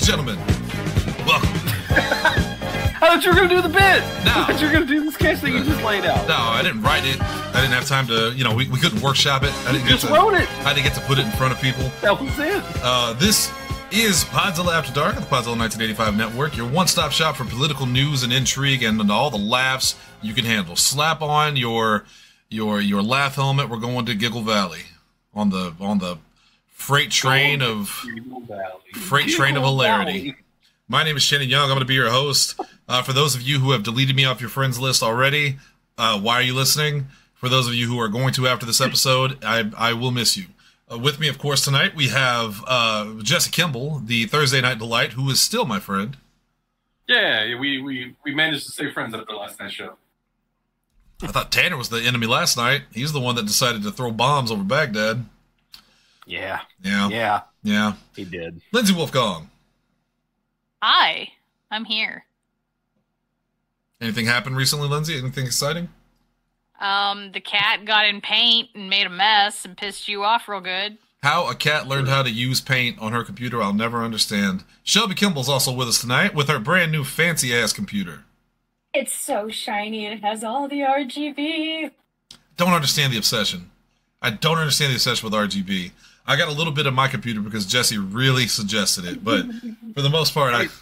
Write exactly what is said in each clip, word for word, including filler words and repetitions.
and gentlemen, welcome. I thought you were going to do the bit. No. I thought you were going to do the sketch that you just laid out. No, I didn't write it. I didn't have time to, you know, we, we couldn't workshop it. I didn't You just get to, wrote it. I didn't get to put it in front of people. That was it. Uh, this is Podzilla After Dark on the Podzilla nineteen eighty-five Network, your one-stop shop for political news and intrigue and all the laughs you can handle. Slap on your your your laugh helmet. We're going to Giggle Valley on the on the freight train of freight train of hilarity. My name is Shannon Young. I'm going to be your host. Uh, for those of you who have deleted me off your friends list already, uh, why are you listening? For those of you who are going to after this episode, I I will miss you. Uh, with me, of course, tonight we have uh, Jesse Kimball, the Thursday Night Delight, who is still my friend. Yeah, we, we, we managed to stay friends after last night's show. I thought Tanner was the enemy last night. He's the one that decided to throw bombs over Baghdad. Yeah. Yeah. Yeah. Yeah. He did. Lindsay Wolfgong. Hi, I'm here. Anything happened recently, Lindsay? Anything exciting? Um, the cat got in paint and made a mess and pissed you off real good. How a cat learned how to use paint on her computer, I'll never understand. Shelby Kimball's also with us tonight with her brand new fancy-ass computer. It's so shiny, it has all the R G B. Don't understand the obsession. I don't understand the obsession with R G B. I got a little bit of my computer because Jesse really suggested it, but for the most part, I...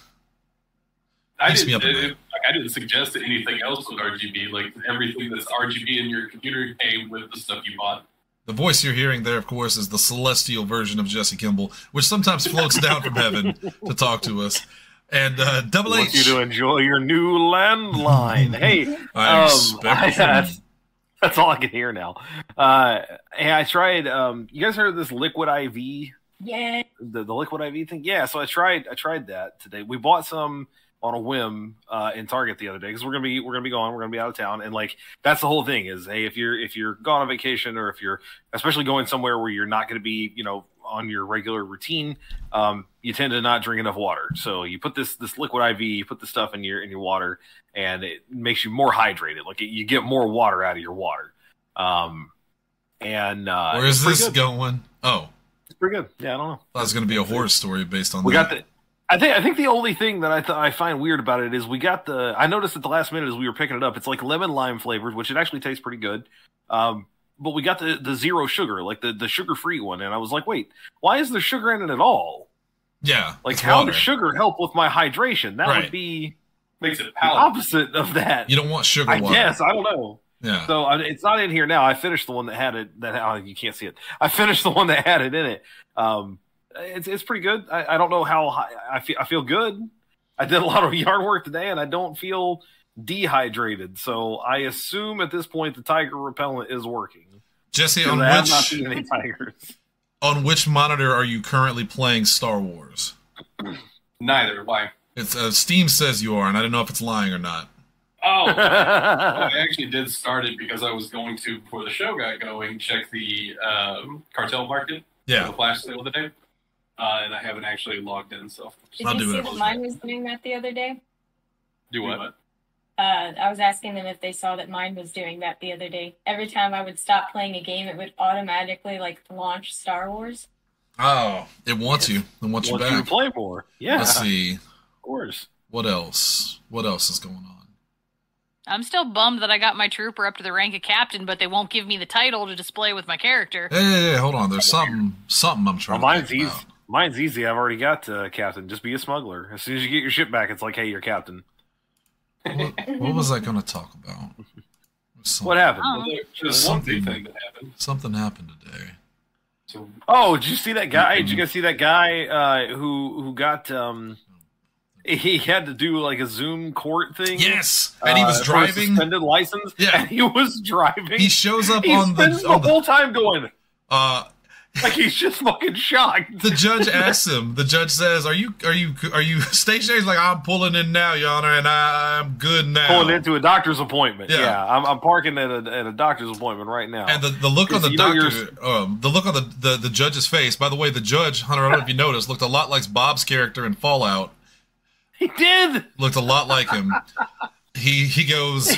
I didn't, it, like, I didn't suggest anything else with R G B. Like, everything that's R G B in your computer came with the stuff you bought. The voice you're hearing there, of course, is the celestial version of Jesse Kimball, which sometimes floats down from heaven to talk to us. And uh, Double H. I want you to enjoy your new landline. Hey, I um, expect I, that's, that's all I can hear now. Uh, hey, I tried. Um, you guys heard of this liquid I V? Yeah. The the liquid I V thing. Yeah. So I tried. I tried that today. We bought some on a whim uh, in Target the other day because we're gonna be we're gonna be gone. We're gonna be out of town, and like that's the whole thing is, hey, if you're if you're gone on vacation or if you're especially going somewhere where you're not gonna be, you know, on your regular routine, um, you tend to not drink enough water. So you put this this liquid I V, you put the stuff in your in your water, and it makes you more hydrated. Like you get more water out of your water. Um, and uh, where is this good. going? Oh, it's pretty good. Yeah, I don't know. That was going to be a horror story based on we that. got the. I think I think the only thing that I th- I find weird about it is we got the. I noticed at the last minute as we were picking it up, it's like lemon lime flavored, which it actually tastes pretty good. Um, but we got the, the zero sugar, like the, the sugar free one, and I was like, wait, why is there sugar in it at all? Yeah, like it's how water. does sugar help with my hydration? That Right. would be Makes it the palatable. opposite of that. You don't want sugar I water. guess I don't know. Yeah. So uh, it's not in here now. I finished the one that had it. That oh, you can't see it. I finished the one that had it in it. Um, It's it's pretty good. I, I don't know how high, I feel. I feel good. I did a lot of yard work today, and I don't feel dehydrated. So I assume at this point the tiger repellent is working. Jesse, 'Cause on I have not which seen any tigers. on which monitor are you currently playing Star Wars? Neither. Why? It's uh, Steam says you are, and I don't know if it's lying or not. Oh, well, I actually did start it because I was going to, before the show got going, check the um, cartel market for Yeah, the flash sale today. Uh, and I haven't actually logged in, so Did I'll you do see it. that mine was doing that the other day? do what? Uh, I was asking them if they saw that mine was doing that the other day. Every time I would stop playing a game, it would automatically like launch Star Wars. Oh, it wants you. It wants you Want you to back. play more? Yeah, Let's see. of course. What else? What else is going on? I'm still bummed that I got my trooper up to the rank of captain, but they won't give me the title to display with my character. Hey, hey, hey, hold on. There's something something I'm trying Well, to mine's think easy. about. Mine's easy. I've already got uh, captain. Just be a smuggler. As soon as you get your ship back, it's like, hey, you're captain. What, what was I going to talk about? Something, What happened? Oh. There- There's one big thing that happened. Something happened today. So, Oh, did you see that guy? Did you guys see that guy uh, who who got um, he had to do like a Zoom court thing? Yes, and he was uh, for a driving. suspended license. Yeah. and he was driving. He shows up He on spends the the on the. whole time going Uh, like he's just fucking shocked. the judge asks him. The judge says, "Are you are you are you stationary?" He's like, "I'm pulling in now, Your Honor, and I, I'm good now." Pulling into a doctor's appointment. Yeah. Yeah, I'm, I'm parking at a at a doctor's appointment right now. And the, the look on the You know, doctor, you're- um, the look on the, the, the judge's face. By the way, the judge, Hunter, I don't know if you noticed, looked a lot like Bob's character in Fallout. he did. Looked a lot like him. He he goes,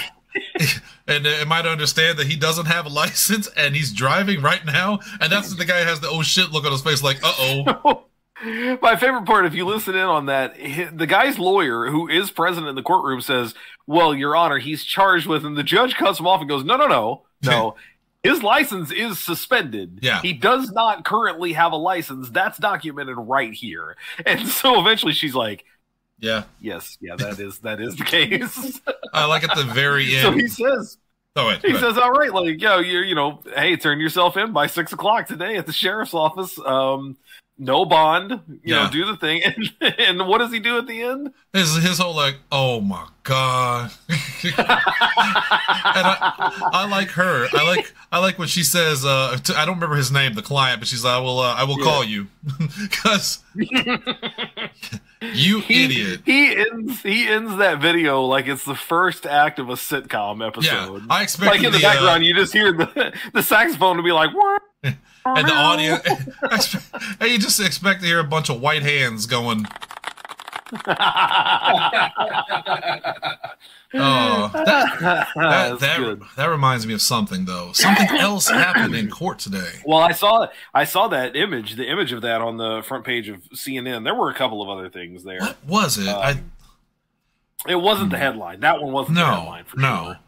and am I to understand that he doesn't have a license and he's driving right now? And that's the guy has the oh shit look on his face, like uh oh. My favorite part, if you listen in on that, the guy's lawyer, who is present in the courtroom, says, well, Your Honor, he's charged with, and the judge cuts him off and goes, no, no, no, no. His license is suspended. Yeah. He does not currently have a license. That's documented right here. And so eventually she's like, yeah, yes, yeah, that is that is the case. I like at the very end. So he says, oh, wait, he says, all right, like, yo, you you know, hey, turn yourself in by six o'clock today at the sheriff's office. Um, no bond, you yeah. know, do the thing. And, and what does he do at the end? His his whole like, oh my god. And I, I like her. I like I like when she says, uh, t- I don't remember his name, the client, but she's like, I will uh, I will yeah. call you because you he, idiot. He ends he ends that video like it's the first act of a sitcom episode. Yeah, I expect like in the, the background, uh, you just hear the the saxophone to be like, what? And the audience, and you just expect to hear a bunch of white hands going. Oh, that that that, that reminds me of something though. Something else happened in court today. Well, I saw I saw that image, the image of that on the front page of C N N. There were a couple of other things there. What was it? Um, I. It wasn't the headline. That one wasn't no, the headline. For no. Sure.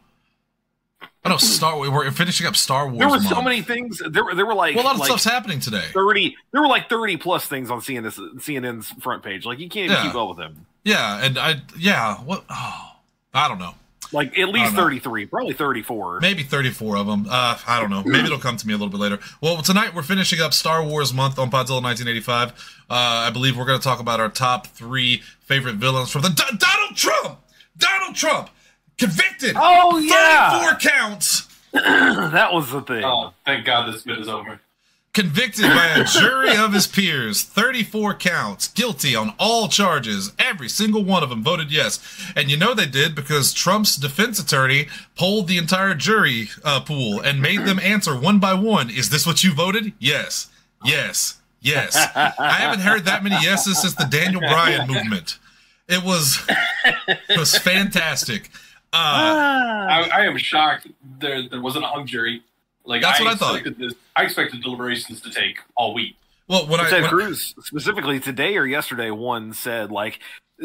I know Star. We're finishing up Star Wars. There were month. so many things. There were there were like well, a lot of like stuff's happening today. Thirty. There were like thirty plus things on C N N's, C N N's front page. Like you can't even yeah. keep up with them. Yeah, and I yeah. What? Oh, I don't know. Like at least thirty-three, probably thirty-four, maybe thirty-four of them. Uh, I don't know. Maybe it'll come to me a little bit later. Well, tonight we're finishing up Star Wars month on Podzilla nineteen eighty-five. Uh, I believe we're going to talk about our top three favorite villains from the D- Donald Trump. Donald Trump convicted. Oh yeah, thirty-four counts. That was the thing. Oh, thank God this bit is over. Convicted by a jury of his peers, thirty-four counts, guilty on all charges. Every single one of them voted yes. And you know they did because Trump's defense attorney polled the entire jury uh, pool and made them answer one by one. Is this what you voted? Yes. Yes. Yes. I haven't heard that many yeses since the Daniel Bryan movement. It was, it was fantastic. Uh, I, I am shocked there there wasn't a hung jury. Like that's I what I thought. This, I expected deliberations to take all week. Well, when I Ted when, Cruz specifically today or yesterday, one said like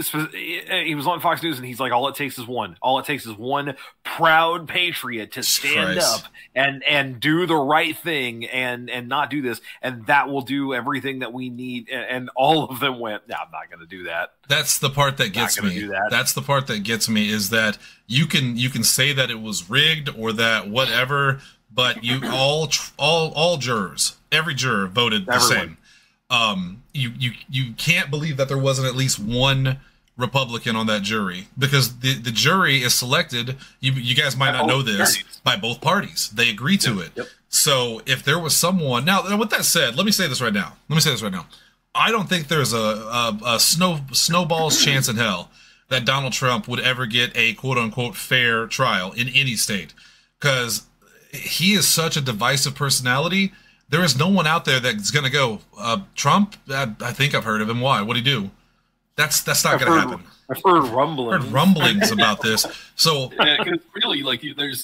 he was on Fox News and he's like, all it takes is one. All it takes is one proud patriot to stand Christ. up and and do the right thing and and not do this, and that will do everything that we need. And, and all of them went, no, I'm not going to do that. That's the part that gets me. Do that. That's the part that gets me is that you can you can say that it was rigged or that whatever, but you all all all jurors, every juror voted the Everyone. same. Um, you you you can't believe that there wasn't at least one Republican on that jury because the the jury is selected. You you guys might By not know both this parties. by both parties. They agree to Yep, it. yep. So if there was someone now, with that said, let me say this right now. Let me say this right now. I don't think there's a a, a snow snowball's chance in hell that Donald Trump would ever get a quote unquote fair trial in any state because he is such a divisive personality. There is no one out there that's going to go, uh, Trump, I, I think I've heard of him. Why? What'd he do? That's that's not going to happen. I've heard rumblings. I've heard rumblings about this. So, Yeah, 'cause really, like, there's,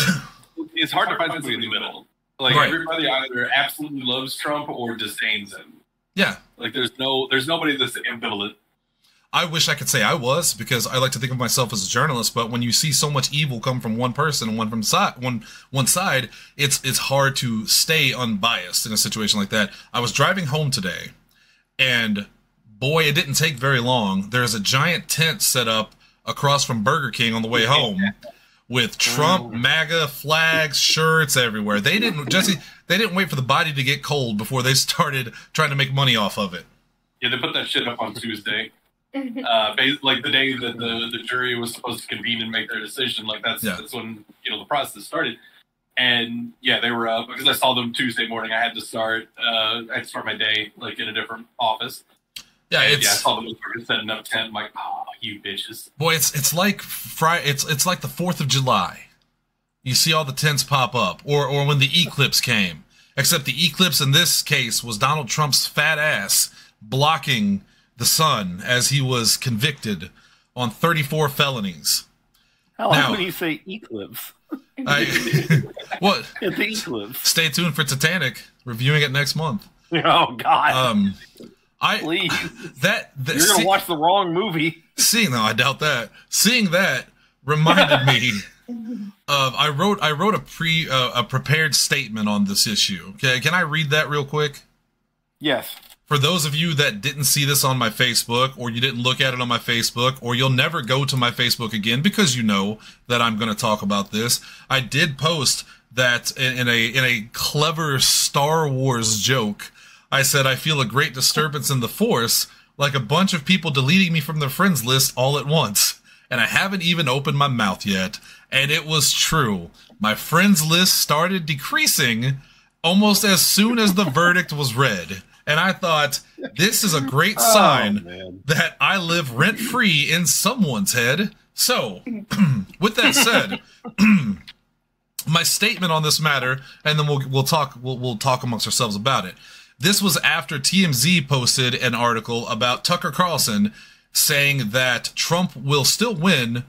it's hard to find somebody in the middle. Like, Right. everybody either absolutely loves Trump or disdains him. yeah, Like, there's no, there's nobody that's ambivalent. I wish I could say I was because I like to think of myself as a journalist. But when you see so much evil come from one person and one from side, one one side, it's it's hard to stay unbiased in a situation like that. I was driving home today, and boy, it didn't take very long. There's a giant tent set up across from Burger King on the way home with Trump, MAGA flags, shirts everywhere. They didn't Jesse. They didn't wait for the body to get cold before they started trying to make money off of it. Yeah, they put that shit up on Tuesday. Uh, bas- like the day that the, the jury was supposed to convene and make their decision, like that's Yeah. that's when you know the process started. And yeah, they were up because I saw them Tuesday morning. I had to start. Uh, I had to start my day like in a different office. Yeah, And, it's yeah, I saw them setting up tent. I'm like, oh, you bitches. boy, it's it's like Friday. It's it's like the Fourth of July. You see all the tents pop up, or or when the eclipse came. Except the eclipse in this case was Donald Trump's fat ass blocking the sun as he was convicted on thirty-four felonies. How long Now- when you say eclipse? I, what? It's the eclipse. Stay tuned for Titanic. Reviewing it next month. Oh God. Um, I Please. that, that You're gonna see, watch the wrong movie. Seeing no, I doubt that. Seeing that reminded me of I wrote I wrote a pre uh, a prepared statement on this issue. Okay, can I read that real quick? Yes. For those of you that didn't see this on my Facebook, or you didn't look at it on my Facebook, or you'll never go to my Facebook again because you know that I'm going to talk about this, I did post that in a in a clever Star Wars joke. I said, I feel a great disturbance in the Force, like a bunch of people deleting me from their friends list all at once. And I haven't even opened my mouth yet. And it was true. My friends list started decreasing almost as soon as the verdict was read. And I thought, this is a great sign oh, that I live rent-free in someone's head. So, with that said, my statement on this matter, and then we'll we'll talk we'll, we'll talk amongst ourselves about it. This was after T M Z posted an article about Tucker Carlson saying that Trump will still win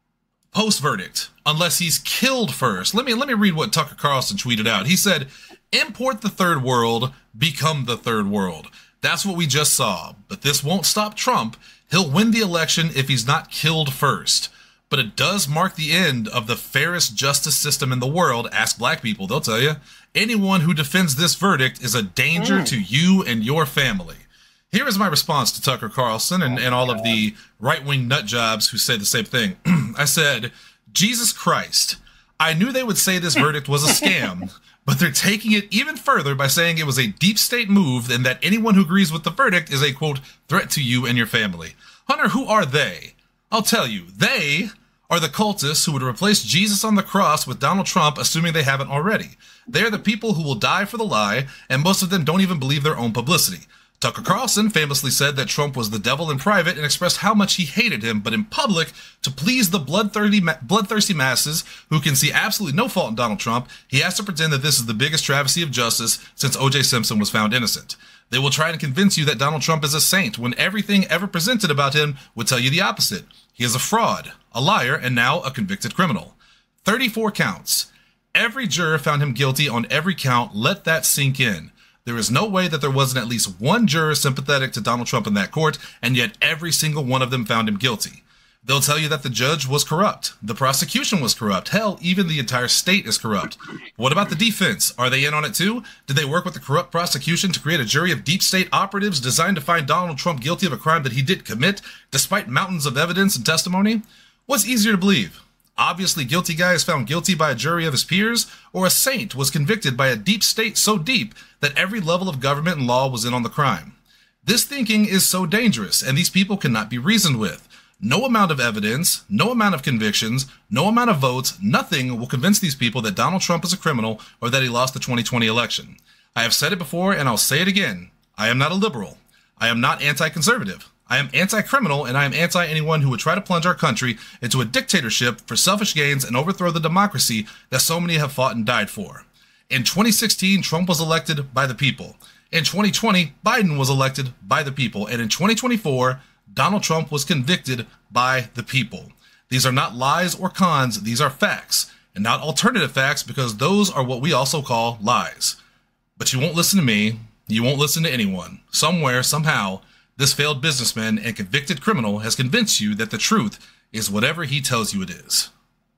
post-verdict unless he's killed first. Let me let me read what Tucker Carlson tweeted out. He said, "Import the third world, become the third world. That's what we just saw. But this won't stop Trump. He'll win the election if he's not killed first. But it does mark the end of the fairest justice system in the world. Ask black people, they'll tell you. Anyone who defends this verdict is a danger mm. to you and your family." Here is my response to Tucker Carlson and, and all of the right-wing nut jobs who say the same thing. I said, Jesus Christ, I knew they would say this verdict was a scam, but they're taking it even further by saying it was a deep state move and that anyone who agrees with the verdict is a, quote, threat to you and your family. Hunter, who are they? I'll tell you, they are the cultists who would replace Jesus on the cross with Donald Trump, assuming they haven't already. They are the people who will die for the lie, and most of them don't even believe their own publicity. Tucker Carlson famously said that Trump was the devil in private and expressed how much he hated him, but in public, to please the bloodthirsty, bloodthirsty masses who can see absolutely no fault in Donald Trump, he has to pretend that this is the biggest travesty of justice since O J Simpson was found innocent. They will try to convince you that Donald Trump is a saint when everything ever presented about him would tell you the opposite. He is a fraud, a liar, and now a convicted criminal. thirty-four counts. Every juror found him guilty on every count. Let that sink in. There is no way that there wasn't at least one juror sympathetic to Donald Trump in that court, and yet every single one of them found him guilty. They'll tell you that the judge was corrupt. The prosecution was corrupt. Hell, even the entire state is corrupt. What about the defense? Are they in on it too? Did they work with the corrupt prosecution to create a jury of deep state operatives designed to find Donald Trump guilty of a crime that he did commit, despite mountains of evidence and testimony? What's easier to believe? Obviously guilty guy is found guilty by a jury of his peers, or a saint was convicted by a deep state so deep that every level of government and law was in on the crime. This thinking is so dangerous, and these people cannot be reasoned with. No amount of evidence, no amount of convictions, no amount of votes, nothing will convince these people that Donald Trump is a criminal or that he lost the twenty twenty election. I have said it before, and I'll say it again. I am not a liberal. I am not anti-conservative. I am anti-criminal, and I am anti-anyone who would try to plunge our country into a dictatorship for selfish gains and overthrow the democracy that so many have fought and died for. In twenty sixteen, Trump was elected by the people. In twenty twenty, Biden was elected by the people. And in twenty twenty-four, Donald Trump was convicted by the people. These are not lies or cons. These are facts, and not alternative facts, because those are what we also call lies. But you won't listen to me. You won't listen to anyone. Somewhere, somehow, this failed businessman and convicted criminal has convinced you that the truth is whatever he tells you it is.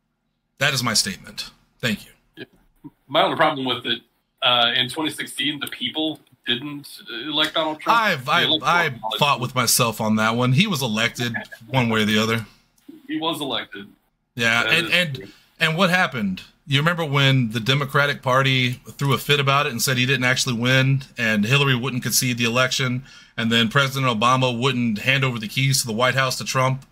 That is my statement. Thank you. My only problem with it, uh, in twenty sixteen, the people didn't elect Donald Trump. I've, I, I fought with myself on that one. He was elected one way or the other. He was elected. Yeah, that and and, and what happened? You remember when the Democratic Party threw a fit about it and said he didn't actually win, and Hillary wouldn't concede the election, and then President Obama wouldn't hand over the keys to the White House to Trump?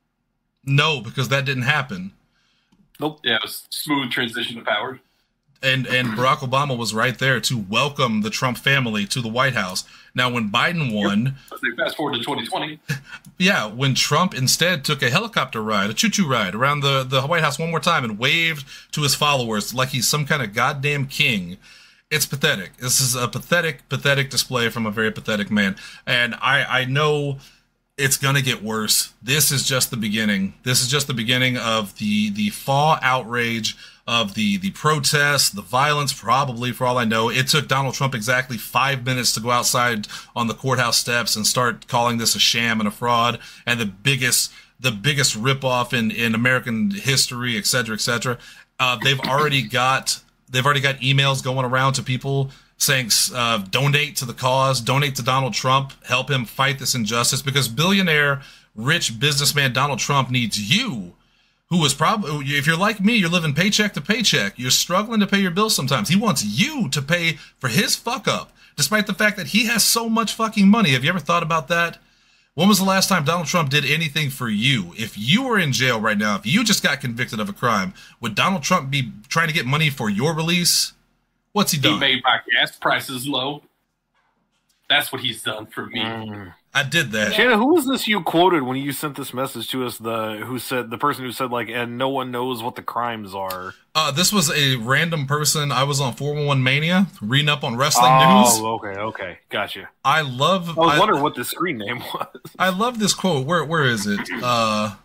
No, because that didn't happen. Nope. Yeah, it was smooth transition of power. And and Barack Obama was right there to welcome the Trump family to the White House. Now, when Biden won... Yep. Fast forward to twenty twenty. Yeah, when Trump instead took a helicopter ride, a choo-choo ride, around the, the White House one more time and waved to his followers like he's some kind of goddamn king, it's pathetic. This is a pathetic, pathetic display from a very pathetic man. And I, I know it's going to get worse. This is just the beginning. This is just the beginning of the, the fall outrage of the the protests, the violence. Probably, for all I know, it took Donald Trump exactly five minutes to go outside on the courthouse steps and start calling this a sham and a fraud and the biggest the biggest ripoff in in American history, et cetera, et cetera. Uh, they've already got they've already got emails going around to people saying uh, donate to the cause, donate to Donald Trump, help him fight this injustice, because billionaire, rich businessman Donald Trump needs you, who is probably, if you're like me, you're living paycheck to paycheck, you're struggling to pay your bills sometimes. He wants you to pay for his fuck up, despite the fact that he has so much fucking money. Have you ever thought about that? When was the last time Donald Trump did anything for you? If you were in jail right now, if you just got convicted of a crime, would Donald Trump be trying to get money for your release? What's he done? He made my gas prices low. That's what he's done for me. Mm. I did that. Shanna, who was this you quoted when you sent this message to us? The who said the person who said like, and no one knows what the crimes are. Uh, this was a random person. I was on four one one Mania reading up on wrestling oh, news. Oh, okay, okay, gotcha. I love. I was I, wondering what the screen name was. I love this quote. Where where is it? Uh,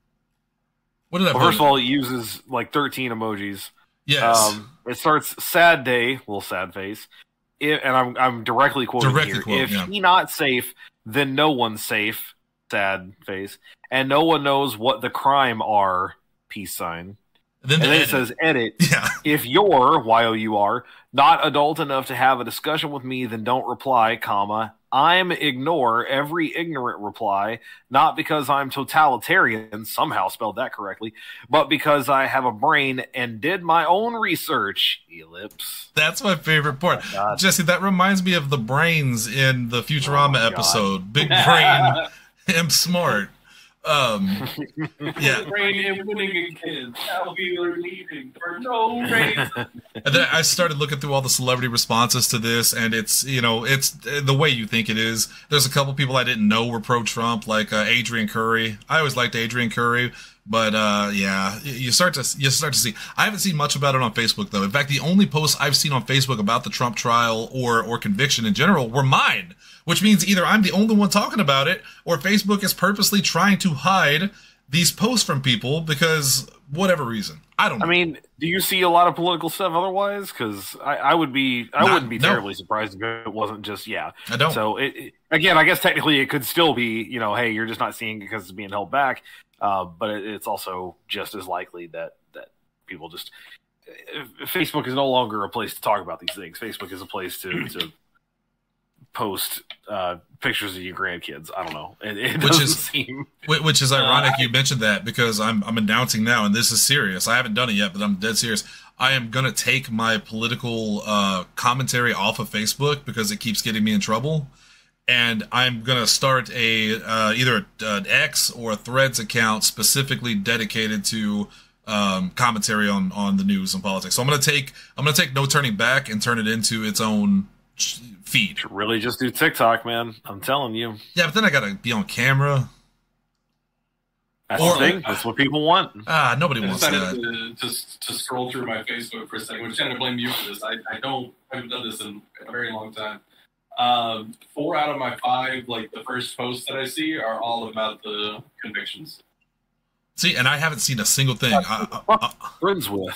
what did I? Well, put first it? of all, it uses like thirteen emojis. Yes. Um, it starts sad day, little sad face. If, and I'm I'm directly quoting Directly here. quote, if yeah. he not safe, then no one's safe. Sad face. And no one knows what the crime are. Peace sign. And then, And the then it edit. says edit. Yeah. If you're Y O U R not adult enough to have a discussion with me, then don't reply, comma. I'm ignore every ignorant reply, not because I'm totalitarian, somehow spelled that correctly, but because I have a brain and did my own research. Ellipse. That's my favorite part. Oh, God. Jesse, that reminds me of the brains in the Futurama Oh, God. episode. Big brain, am smart. Um, yeah. Brain and winning again. Now we are leaving for no reason. And then I started looking through all the celebrity responses to this, and it's, you know, it's the way you think it is. There's a couple people I didn't know were pro-Trump, like uh, Adrian Curry. I always liked Adrian Curry, but uh, yeah, you start to you start to see. I haven't seen much about it on Facebook though. In fact, the only posts I've seen on Facebook about the Trump trial or or conviction in general were mine, which means either I'm the only one talking about it, or Facebook is purposely trying to hide these posts from people because whatever reason. I don't know. I mean, do you see a lot of political stuff otherwise? Because I, I would be, I Not- wouldn't be no. terribly surprised if it wasn't just, yeah. I don't. So it, it- again, I guess technically it could still be, you know, hey, you're just not seeing it because it's being held back. Uh, but it, it's also just as likely that that people just Facebook is no longer a place to talk about these things. Facebook is a place to to post uh, pictures of your grandkids. I don't know. It, it Which doesn't is- seem. Wh- Which is ironic Uh, you mentioned that, because I'm I'm announcing now, and this is serious. I haven't done it yet, but I'm dead serious. I am gonna take my political uh, commentary off of Facebook because it keeps getting me in trouble, and I'm gonna start a uh, either an X or a Threads account specifically dedicated to um, commentary on on the news and politics. So I'm gonna take I'm gonna take No Turning Back and turn it into its own sh- feed. Should really just do TikTok, man. I'm telling you. Yeah, but then I gotta be on camera. That's Or- the thing. That's what people want. Ah, nobody I wants decided that. to, to, to scroll through my Facebook for a second, which I'm going to blame you for this. I, I don't I haven't done this in a very long time. Um, four out of my five, like the first posts that I see, are all about the convictions. See, and I haven't seen a single thing. I, I, I, Friends with.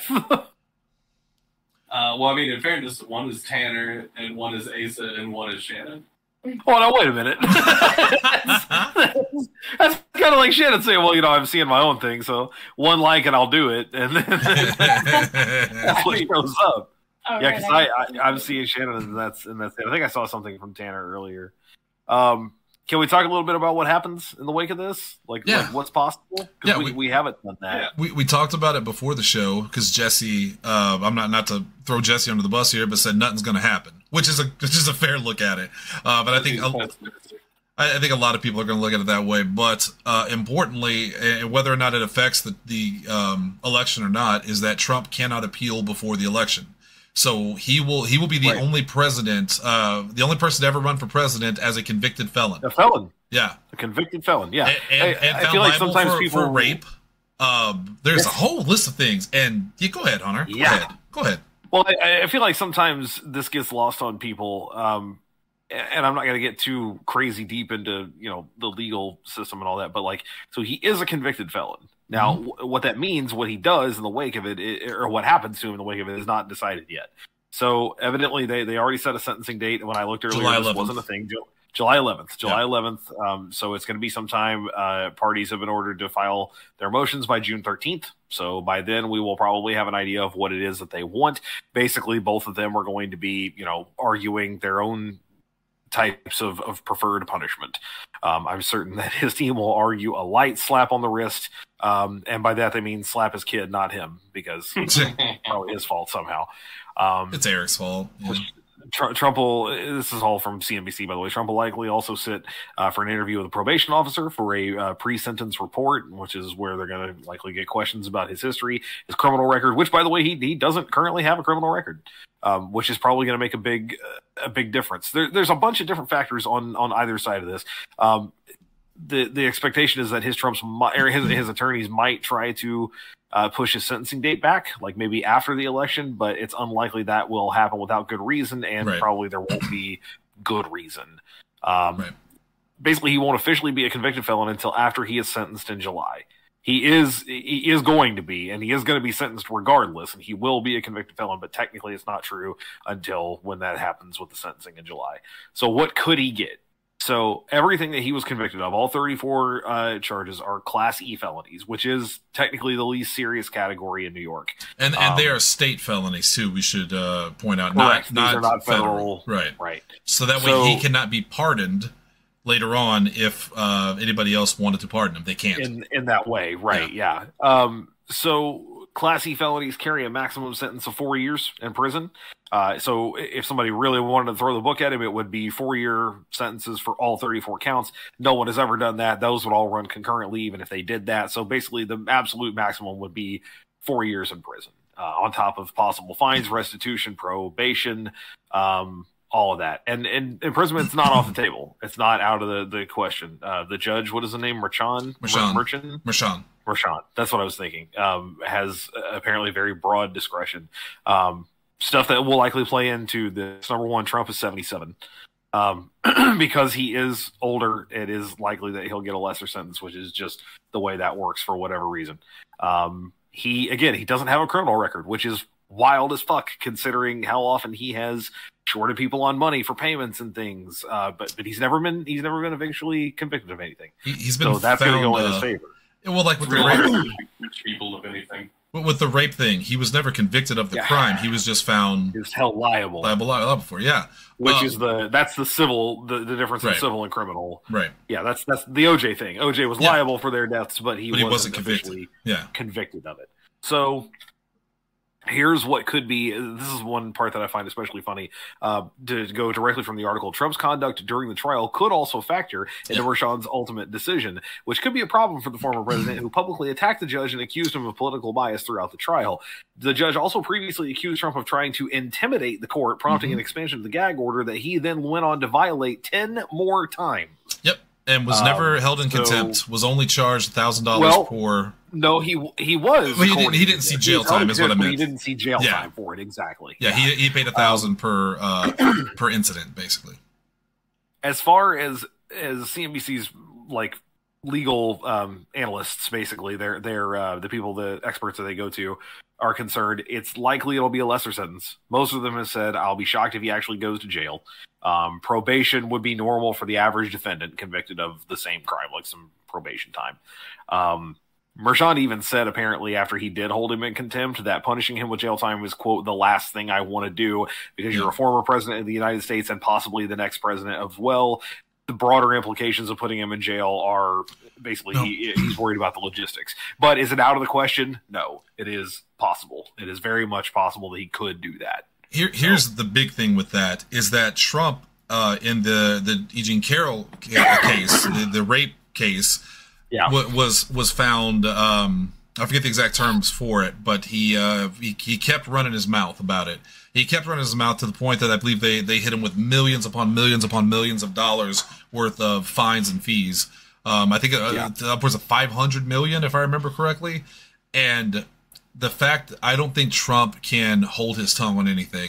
Uh, well, I mean, in fairness, one is Tanner, and one is Asa, and one is Shannon. Oh, no, wait a minute. that's that's kind of like Shannon saying, well, you know, I'm seeing my own thing, so one like and I'll do it. And then that's what shows up. Oh, Yeah, right, because I, I, I'm seeing Shannon, and that's, and that's it. I think I saw something from Tanner earlier. Um, can we talk a little bit about what happens in the wake of this? Like, Yeah. like what's possible? Because Yeah, we, we- we haven't done that. Yeah. we we talked about it before the show because Jesse, uh, I'm not not to throw Jesse under the bus here, but said nothing's going to happen, which is a which is a fair look at it. Uh, but I think a, I I think a lot of people are going to look at it that way. But uh, importantly, and whether or not it affects the the um, election or not, is that Trump cannot appeal before the election. So he will he will be the Right. only president, uh, the only person to ever run for president as a convicted felon. A felon. Yeah. A convicted felon, yeah. And, and, I, and I found feel like liable sometimes for, people for rape. Um, there's Yes. a whole list of things, and yeah, go ahead, Hunter. Go Yeah. ahead. Go ahead. Well, I, I feel like sometimes this gets lost on people, um, and I'm not going to get too crazy deep into you know the legal system and all that, but like, so he is a convicted felon. Now, Mhm. w- what that means, what he does in the wake of it, i- or what happens to him in the wake of it, is not decided yet. So evidently, they, they already set a sentencing date. And when I looked earlier, July this eleventh. wasn't a thing. Ju- July eleventh. July Yeah. eleventh. Um, so it's going to be sometime. Uh, parties have been ordered to file their motions by June thirteenth. So by then, we will probably have an idea of what it is that they want. Basically, both of them are going to be, you know, arguing their own types of, of preferred punishment. Um, I'm certain that his team will argue a light slap on the wrist. Um, and by that, they mean slap his kid, not him, because it's probably his fault somehow. Um, It's Eric's fault. Yeah. Tr- Trump will, this is all from C N B C, by the way. Trump will likely also sit uh, for an interview with a probation officer for a uh, pre-sentence report, which is where they're going to likely get questions about his history, his criminal record, which, by the way, he he doesn't currently have a criminal record, um, which is probably going to make a big uh, a big difference. There, there's a bunch of different factors on on either side of this. Um, the the expectation is that his Trump's or his his attorneys might try to Uh, push his sentencing date back, like maybe after the election, but it's unlikely that will happen without good reason, and Right. probably there won't be good reason. Um, Right. Basically, he won't officially be a convicted felon until after he is sentenced in July. He is he is going to be, and he is going to be sentenced regardless, and he will be a convicted felon, but technically it's not true until when that happens with the sentencing in July. So what could he get? So everything that he was convicted of, all thirty-four uh, charges, are Class E felonies, which is technically the least serious category in New York. And and Um, they are state felonies too. We should uh, point out, Correct. not These not, are not federal. federal. right? Right. So that way So- he cannot be pardoned later on if uh, anybody else wanted to pardon him. They can't. In in that way, right? Yeah. Um, so Class E felonies carry a maximum sentence of four years in prison. Uh, so if somebody really wanted to throw the book at him, it would be four-year sentences for all thirty-four counts. No one has ever done that. Those would all run concurrently, even if they did that. So basically, the absolute maximum would be four years in prison, uh, on top of possible fines, restitution, probation, um, all of that. And, and imprisonment's not off the table. It's not out of the, the question. Uh, the judge, what is the name? Merchan? Merchan. Merchan? Marshawn. Merchan. That's what I was thinking. Um, has uh, apparently very broad discretion. Um, stuff that will likely play into this. Number one, Trump is seventy-seven. Um, because he is older, it is likely that he'll get a lesser sentence, which is just the way that works for whatever reason. Um, he, again, he doesn't have a criminal record, which is wild as fuck considering how often he has shorted people on money for payments and things. Uh, but, but he's never been, he's never been eventually convicted of anything. He, he's been So that's going to found, go in his uh, favor. well, like with the Really rape, rich people, if anything. with the rape thing, he was never convicted of the Yeah. crime. He was just found He was held liable. liable, liable for. Yeah, Which Um, is the that's the civil the, the difference Right. in civil and criminal. right. Yeah, that's that's the O J thing. O J was Yeah. liable for their deaths, but he, But he wasn't, wasn't convicted. officially Yeah. convicted of it. So here's what could be. This is one part that I find especially funny. Uh, to go directly from the article, Trump's conduct during the trial could also factor into Yeah. Merchan's ultimate decision, which could be a problem for the former president who publicly attacked the judge and accused him of political bias throughout the trial. The judge also previously accused Trump of trying to intimidate the court, prompting Mhm. an expansion of the gag order that he then went on to violate ten more times. Yep. And was Um, never held in so- contempt. Was only charged a thousand dollars Well, for. No, he he was. Well, he didn't- according he to didn't see this. jail was held time in is what I contempt, but meant. He didn't see jail Yeah. time for it exactly. Yeah, he he paid a thousand per uh per incident basically. As far as as C N B C's like legal um, analysts, basically, they're they're uh, the people, the experts that they go to, are concerned. It's likely it'll be a lesser sentence. Most of them have said, "I'll be shocked if he actually goes to jail." Um, probation would be normal for the average defendant convicted of the same crime, like some probation time. Um, Merchan even said, apparently, after he did hold him in contempt, that punishing him with jail time was, quote, the last thing I want to do because you're a former president of the United States and possibly the next president as well. The broader implications of putting him in jail are basically No. he, he's worried about the logistics. But is it out of the question? No, it is possible. It is very much possible that he could do that. Here, here's the big thing with that is that Trump, uh, in the the E. Jean Carroll ca- case, the, the rape case, Yeah. wa- was was found. Um, I forget the exact terms for it, but he, uh, he he kept running his mouth about it. He kept running his mouth to the point that I believe they they hit him with millions upon millions upon millions of dollars worth of fines and fees. Um, I think uh, Yeah. upwards of five hundred million, if I remember correctly, and the fact I don't think Trump can hold his tongue on anything.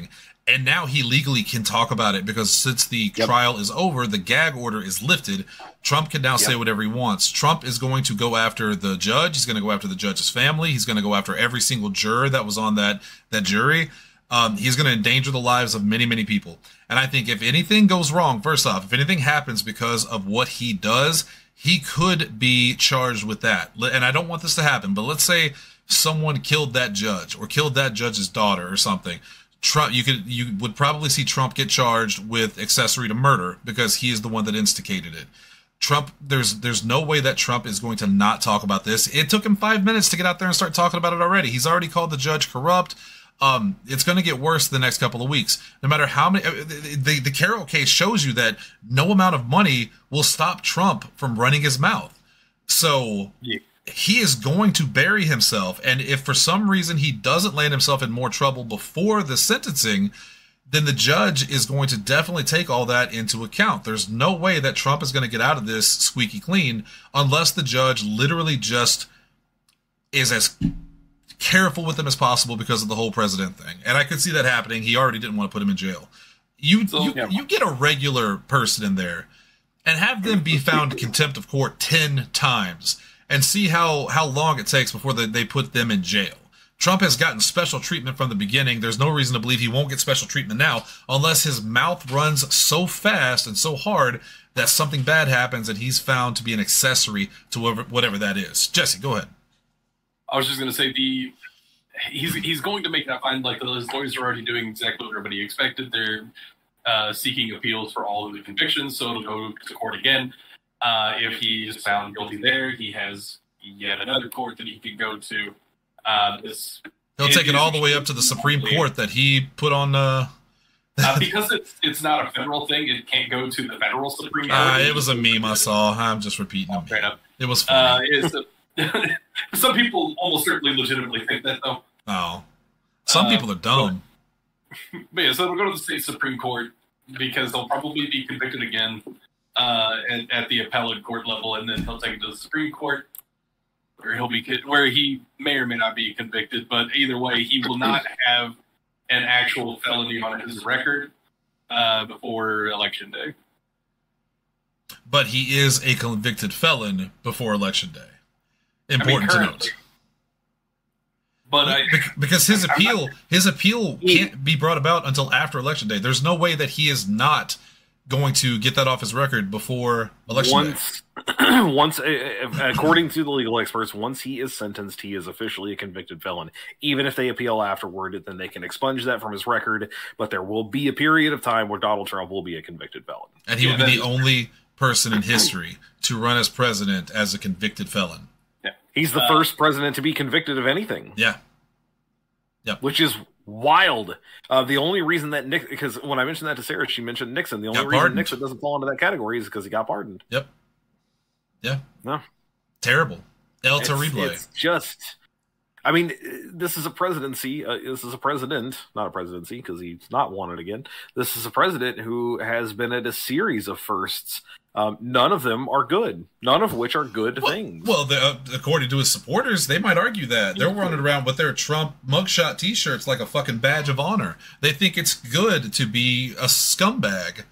And now he legally can talk about it because since the Yep. trial is over, the gag order is lifted. Trump can now Yep. say whatever he wants. Trump is going to go after the judge. He's going to go after the judge's family. He's going to go after every single juror that was on that, that jury. Um, he's going to endanger the lives of many, many people. And I think if anything goes wrong, first off, if anything happens because of what he does, he could be charged with that. And I don't want this to happen, but let's say someone killed that judge or killed that judge's daughter or something. Trump, you could, you would probably see Trump get charged with accessory to murder because he is the one that instigated it. Trump, there's, there's no way that Trump is going to not talk about this. It took him five minutes to get out there and start talking about it already. He's already called the judge corrupt. Um, it's going to get worse the next couple of weeks. No matter how many, the, the, the Carroll case shows you that no amount of money will stop Trump from running his mouth. So Yeah. he is going to bury himself. And if for some reason he doesn't land himself in more trouble before the sentencing, then the judge is going to definitely take all that into account. There's no way that Trump is going to get out of this squeaky clean unless the judge literally just is as careful with him as possible because of the whole president thing. And I could see that happening. He already didn't want to put him in jail. You, So, you, yeah. you get a regular person in there and have them be found contempt of court ten times and see how, how long it takes before they, they put them in jail. Trump has gotten special treatment from the beginning. There's no reason to believe he won't get special treatment now unless his mouth runs so fast and so hard that something bad happens and he's found to be an accessory to whatever, whatever that is. Jesse, go ahead. I was just going to say the he's he's going to make that fine. Like those lawyers are already doing exactly what everybody expected. They're uh, seeking appeals for all of the convictions, so it'll go to court again. Uh, if he is found guilty there, he has yet another court that he can go to. Uh, this He'll take it all the way up to the Supreme Court that he put on. Uh... uh, because it's it's not a federal thing. It can't go to the federal Supreme Court. Uh, it was a meme I saw. I'm just repeating it. Straight up. It was Uh, funny. it's a, some people almost certainly legitimately think that though. Oh, some uh, people are dumb. But yeah, so it'll go to the state Supreme Court because they'll probably be convicted again uh, at, at the appellate court level, and then he'll take it to the Supreme Court, where he'll be where he may or may not be convicted. But either way, he will not have an actual felony on his record uh, before Election Day. But he is a convicted felon before Election Day. Important I mean, to note. But I, Bec- because his appeal, his appeal can't be brought about until after Election Day. There's no way that he is not going to get that off his record before Election once, Day. once, uh, according to the legal experts, once he is sentenced, he is officially a convicted felon. Even if they appeal afterward, then they can expunge that from his record. But there will be a period of time where Donald Trump will be a convicted felon, And he Yeah, will be that- the only person in history to run as president as a convicted felon. yeah. he's the Uh, first president to be convicted of anything. Yeah. Which is wild. Uh, the only reason that Nick, because when I mentioned that to Sarah, she mentioned Nixon. The only Got reason pardoned. Nixon doesn't fall into that category is because he got pardoned. Yep. Yeah. No, Terrible. El it's, Terrible. it's just. I mean, this is a presidency. Uh, this is a president, not a presidency, because he's not wanted again. This is a president who has been at a series of firsts. Um, none of them are good. None of which are good Well, things. well the, uh, according to his supporters, they might argue that. They're running around with their Trump mugshot t-shirts like a fucking badge of honor. They think it's good to be a scumbag.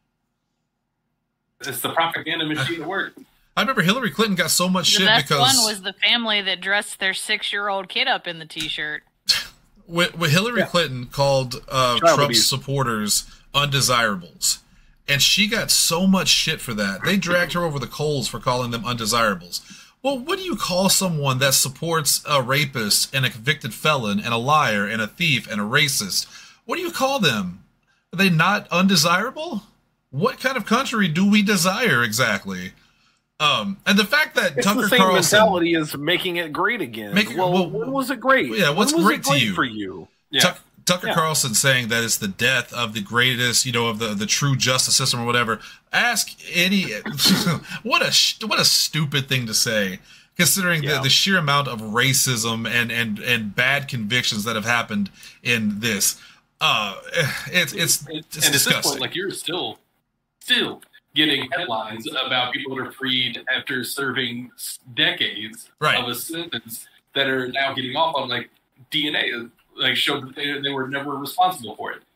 It's the propaganda machine at work. I remember Hillary Clinton got so much The shit best because one was the family that dressed their six-year-old kid up in the T-shirt. when, when Hillary Yeah. Clinton called uh, Child Trump's abuse. supporters undesirables, and she got so much shit for that. They dragged her over the coals for calling them undesirables. Well, what do you call someone that supports a rapist and a convicted felon and a liar and a thief and a racist? What do you call them? Are they not undesirable? What kind of country do we desire exactly? Um, and the fact that It's Tucker the same Carlson, mentality as making it great again. Make it- well, well, when was it great? yeah, what's when was great it to great you? for you? Yeah. Tuck, Tucker Yeah. Carlson saying that it's the death of the greatest, you know, of the, the true justice system or whatever. Ask any, what a sh- what a stupid thing to say, considering Yeah. the, the sheer amount of racism and, and, and bad convictions that have happened in this. Uh, it's it's and, it's and at this disgusting. point, like you're still, still getting headlines about people that are freed after serving s- decades Right. of a sentence that are now getting off on like D N A, like showed that they, they were never responsible for it.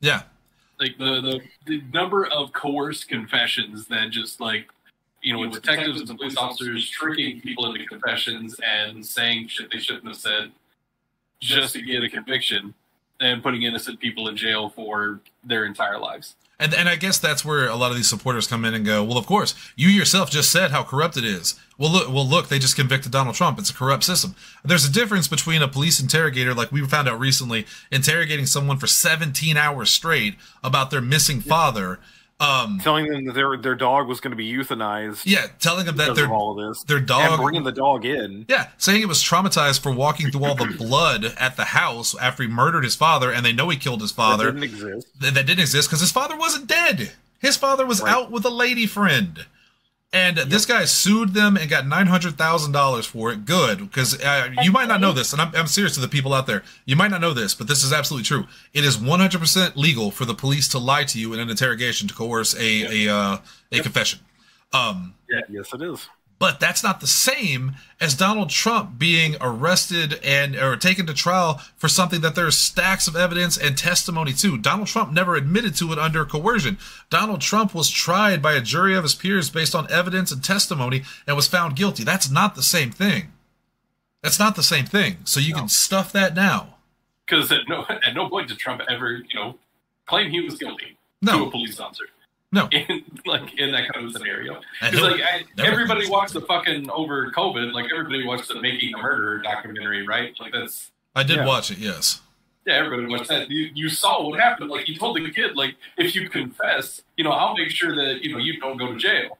Yeah. Like the, the the number of coerced confessions that just like you know, detectives and police officers tricking people into confessions and saying shit they shouldn't have said just to get a conviction and putting innocent people in jail for their entire lives. And and I guess that's where a lot of these supporters come in and go, well, of course, you yourself just said how corrupt it is. Well, look, well, look, they just convicted Donald Trump. It's a corrupt system. There's a difference between a police interrogator, like we found out recently, interrogating someone for seventeen hours straight about their missing father. Um, telling them that their their dog was going to be euthanized. Yeah, telling them that their, all of this. their dog... And bringing the dog in. Yeah, saying it was traumatized for walking through all the blood at the house after he murdered his father, and they know he killed his father. That didn't exist. That, that didn't exist because his father wasn't dead. His father was right. out with a lady friend. And yep. this guy sued them and got nine hundred thousand dollars for it. Good, because uh, you might not know this, and I'm, I'm serious to the people out there. You might not know this, but this is absolutely true. It is one hundred percent legal for the police to lie to you in an interrogation to coerce a yep. a, uh, a yep. confession. Um, yeah, yes, it is. But that's not the same as Donald Trump being arrested and or taken to trial for something that there's stacks of evidence and testimony to. Donald Trump never admitted to it under coercion. Donald Trump was tried by a jury of his peers based on evidence and testimony and was found guilty. That's not the same thing. That's not the same thing. So you no. can stuff that now. Because at no at no point did Trump ever, you know, claim he was guilty no. to a police officer. No, in like in that kind of scenario, because like I, everybody watched the fucking over COVID, like everybody watched the Making a Murderer documentary, right? Like that's. I did yeah. watch it, yes. Yeah, everybody watched that. You, you saw what happened. Like you told the kid, like if you confess, you know, I'll make sure that you know you don't go to jail.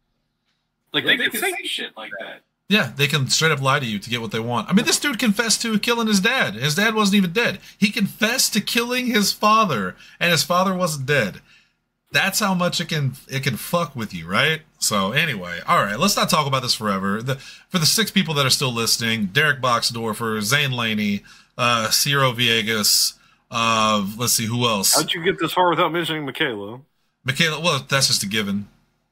Like they, they can say shit like that. Yeah, they can straight up lie to you to get what they want. I mean, this dude confessed to killing his dad. His dad wasn't even dead. He confessed to killing his father, and his father wasn't dead. That's how much it can it can fuck with you, right? So anyway, all right, let's not talk about this forever. The, for the six people that are still listening, Derek Boxdorfer, Zane Laney, uh, Ciro Villegas, uh, let's see, who else? How'd you get this far without mentioning Michaela? Michaela, well, that's just a given.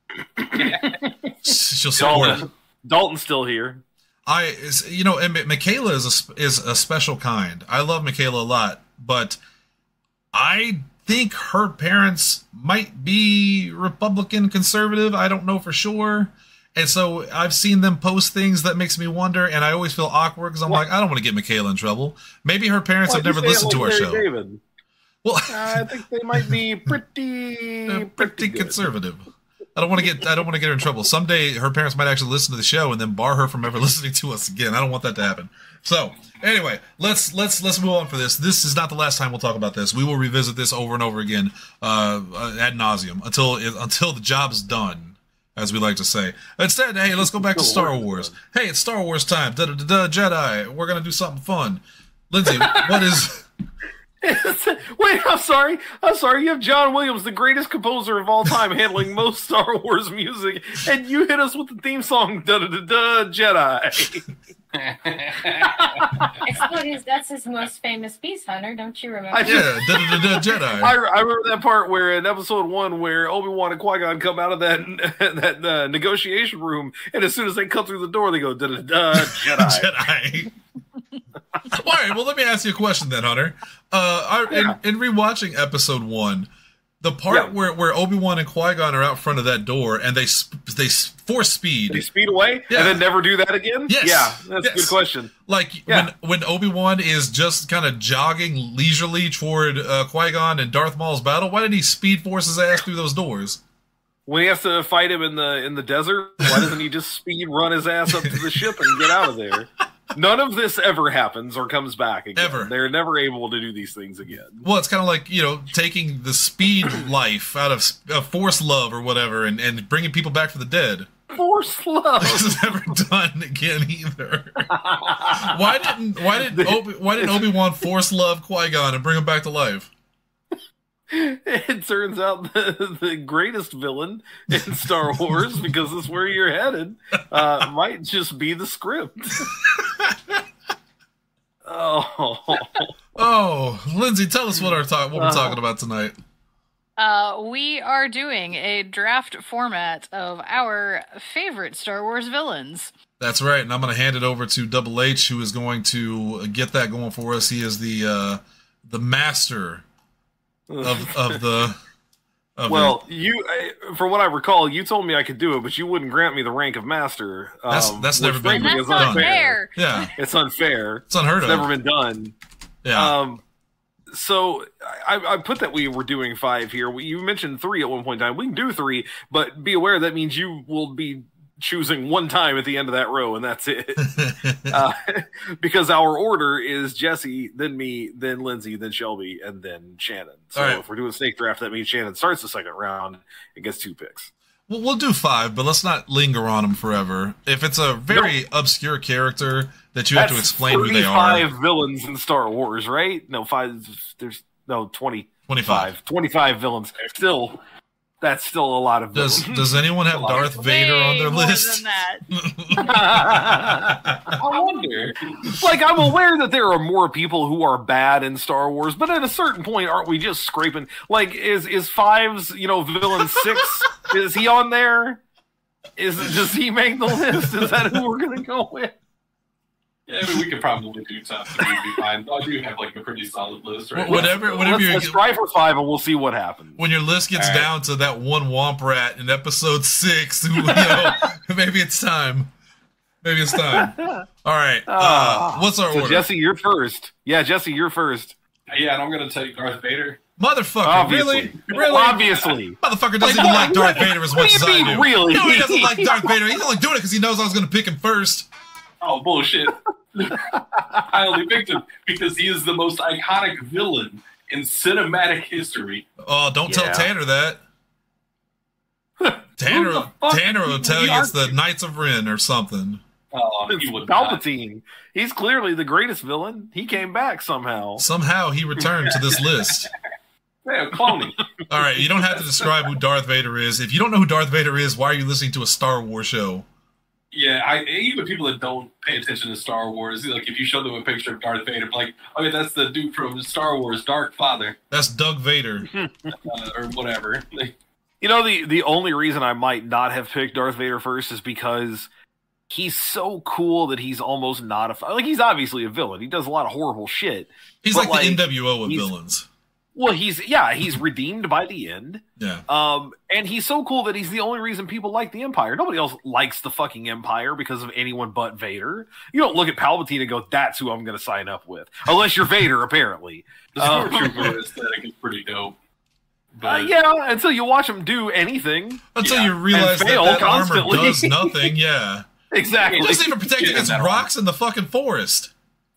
She'll support Dalton, it. Dalton's still here. I, you know, and Michaela is a, is a special kind. I love Michaela a lot, but I think her parents might be Republican conservative. I don't know for sure. And so I've seen them post things that makes me wonder, and I always feel awkward because I'm what? like, I don't want to get Michaela in trouble. Maybe her parents Why have never listened like to our Larry show. David? Well, uh, I think they might be pretty, pretty, pretty conservative. I don't want to get I don't want to get her in trouble. Someday her parents might actually listen to the show and then bar her from ever listening to us again. I don't want that to happen. So anyway, let's let's let's move on for this. This is not the last time we'll talk about this. We will revisit this over and over again, uh, ad nauseum until until the job's done, as we like to say. Instead, hey, let's go back to Star Wars. Hey, it's Star Wars time. Da da da Jedi. We're gonna do something fun. Lindsay, what is? Wait, I'm sorry. I'm sorry. You have John Williams, the greatest composer of all time, handling most Star Wars music, and you hit us with the theme song, da da da da Jedi. Explode, that's his most famous piece, Hunter. Don't you remember? I, yeah, da da da da Jedi. I, I remember that part where in episode one, where Obi-Wan and Qui-Gon come out of that that uh, negotiation room, and as soon as they come through the door, they go da da da Jedi. Jedi. All right, well, let me ask you a question then, Hunter. Uh, I, yeah. in, in rewatching episode one, the part yeah. where, where Obi-Wan and Qui-Gon are out front of that door and they they force speed. They speed away yeah. and then never do that again? Yes. Yeah, that's yes. a good question. Like, yeah. when, when Obi-Wan is just kind of jogging leisurely toward uh, Qui-Gon and Darth Maul's battle, why didn't he speed force his ass through those doors? When he has to fight him in the in the desert, why doesn't he just speed run his ass up to the ship and get out of there? None of this ever happens or comes back again. Ever. They're never able to do these things again. Well, it's kind of like, you know, taking the speed life out of uh, Force love or whatever and, and bringing people back from the dead. Force love. This is never done again either. why didn't why did Obi, why did Obi-Wan force love Qui-Gon and bring him back to life? It turns out the, the greatest villain in Star Wars, because it's where you're headed, uh, might just be the script. oh, oh, Lindsay, tell us what our talk, what we're talking about tonight. Uh, we are doing a draft format of our favorite Star Wars villains. That's right, and I'm going to hand it over to Double H, who is going to get that going for us. He is the uh, the master of of the. Of well, the, you, from what I recall, you told me I could do it, but you wouldn't grant me the rank of master. Um, that's that's never been and that's not fair. Yeah, it's unfair. It's unheard it's of. Never been done. Yeah. Um, so I, I put that we were doing five here. You mentioned three at one point in time. We can do three, but be aware that means you will be choosing one time at the end of that row, and that's it. uh, because our order is Jesse, then me, then Lindsay, then Shelby, and then Shannon. So right. if we're doing snake draft, that means Shannon starts the second round and gets two picks. Well, we'll do five, but let's not linger on them forever. If it's a very nope. obscure character that you that's have to explain who they are. Five villains in Star Wars, right? No, five. There's no twenty. Twenty-five. Twenty-five villains. Still. That's still a lot of does does anyone have Darth Vader on their more list? Than that. I wonder. Like, I'm aware that there are more people who are bad in Star Wars, but at a certain point, aren't we just scraping? Like, is is Five's, you know, villain six? Is he on there? Is does he make the list? Is that who we're gonna go with? Yeah, I mean, we could probably do top three. Be fine. I do have like a pretty solid list, right? Whatever, whatever. Let's, you're, let's try for five, and we'll see what happens. When your list gets right. down to that one womp rat in episode six, you know, maybe it's time. Maybe it's time. All right. Uh, what's our so order? Jesse, you're first. Yeah, Jesse, you're first. Yeah, and I'm gonna take Darth Vader. Motherfucker, Obviously. really? Really? Obviously. Motherfucker doesn't Like, even what- like Darth what- Vader as what much do as you I mean, do. really? No, he doesn't like Darth Vader. He's only doing it because he knows I was going to pick him first. Oh, bullshit. I only picked him because he is the most iconic villain in cinematic history. Oh, don't Yeah. tell Tanner that. Tanner, Who the fuck? Tanner will tell you We it's the Knights of Ren or something. Oh, It's he would not. Palpatine. He's clearly the greatest villain. He came back somehow. Somehow he returned to this list. Yeah, cloning. All right, you don't have to describe who Darth Vader is. If you don't know who Darth Vader is, why are you listening to a Star Wars show? Yeah, I, even people that don't pay attention to Star Wars, like if you show them a picture of Darth Vader, like, oh yeah, that's the dude from Star Wars, Dark Father, That's Doug Vader. uh, or whatever. Like, You know, the, the only reason I might not have picked Darth Vader first is because he's so cool that he's almost not a... Like, he's obviously a villain. He does a lot of horrible shit. He's But, like, the like, N W O of he's- villains. Well, he's... Yeah, he's redeemed by the end. Yeah. Um, and he's so cool that he's the only reason people like the Empire. Nobody else likes the fucking Empire because of anyone but Vader. You don't look at Palpatine and go, that's who I'm going to sign up with. Unless you're Vader, apparently. the Um, Stormtrooper aesthetic is pretty dope. But Uh, yeah, until you watch him do anything. Until Yeah. you realize And that fail that armor constantly. does nothing, yeah. Exactly. It doesn't even protect Yeah, against that rocks in the fucking forest.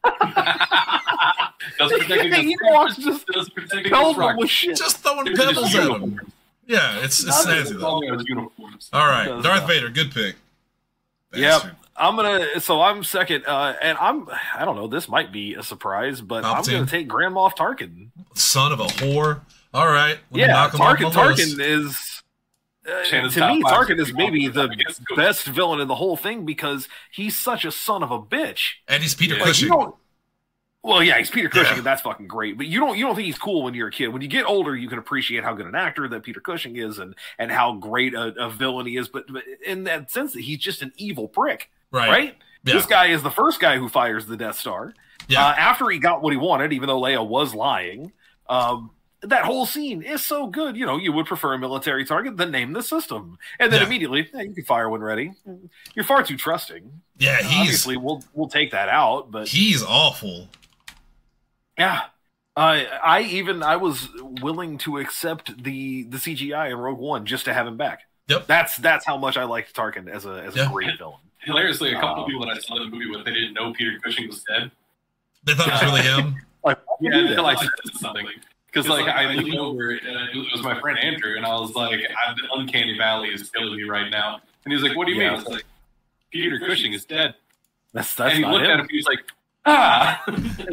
does protect He against walks just does protect Pells against him rock. with shit. Just throwing They're just pebbles at him. uniforms. Yeah, it's, it's Not snazzy, just though. all those uniforms. All right, Does Darth not. Vader, good pick. Yep. Bastard. I'm gonna. So I'm second, uh, and I'm. I don't know. This might be a surprise, but I'm Palpatine. gonna take Grand Moff Tarkin. Son of a whore. All right. let me Yeah, knock him off Tarkin. my list. Tarkin is. Uh, Shannon's to top me, five Tarkin is people. maybe the It's good. best villain in the whole thing because he's such a son of a bitch. And he's Peter Yeah. Like, Cushing. you don't. Well, yeah, he's Peter Cushing, Yeah. and that's fucking great. But you don't you don't think he's cool when you're a kid. When you get older, you can appreciate how good an actor that Peter Cushing is, and and how great a, a villain he is. But, but in that sense, that he's just an evil prick, Right. right? Yeah. This guy is the first guy who fires the Death Star. Yeah. Uh, after he got what he wanted, even though Leia was lying. Um, that whole scene is so good. You know, you would prefer a military target than name the system, and then Yeah. immediately yeah, you can fire when ready. You're far too trusting. yeah, he's Obviously, we'll we'll take that out, but he's awful. yeah. Uh, I even I was willing to accept the the C G I in Rogue One just to have him back. Yep. That's that's how much I liked Tarkin as a as a Yeah. great villain. Hilariously, a couple Oh. of people that I saw in the movie with, they didn't know Peter Cushing was dead. They thought it was really him. Like Yeah, until I said something. Because like I leaned over, uh, it was my friend Andrew, and I was like, "I'm the uncanny valley is killing me right now." And he was like, "What do you Yeah. mean?" I was like, "Peter Cushing is dead." that's that's and he not looked him. at him, he was like, "Ah."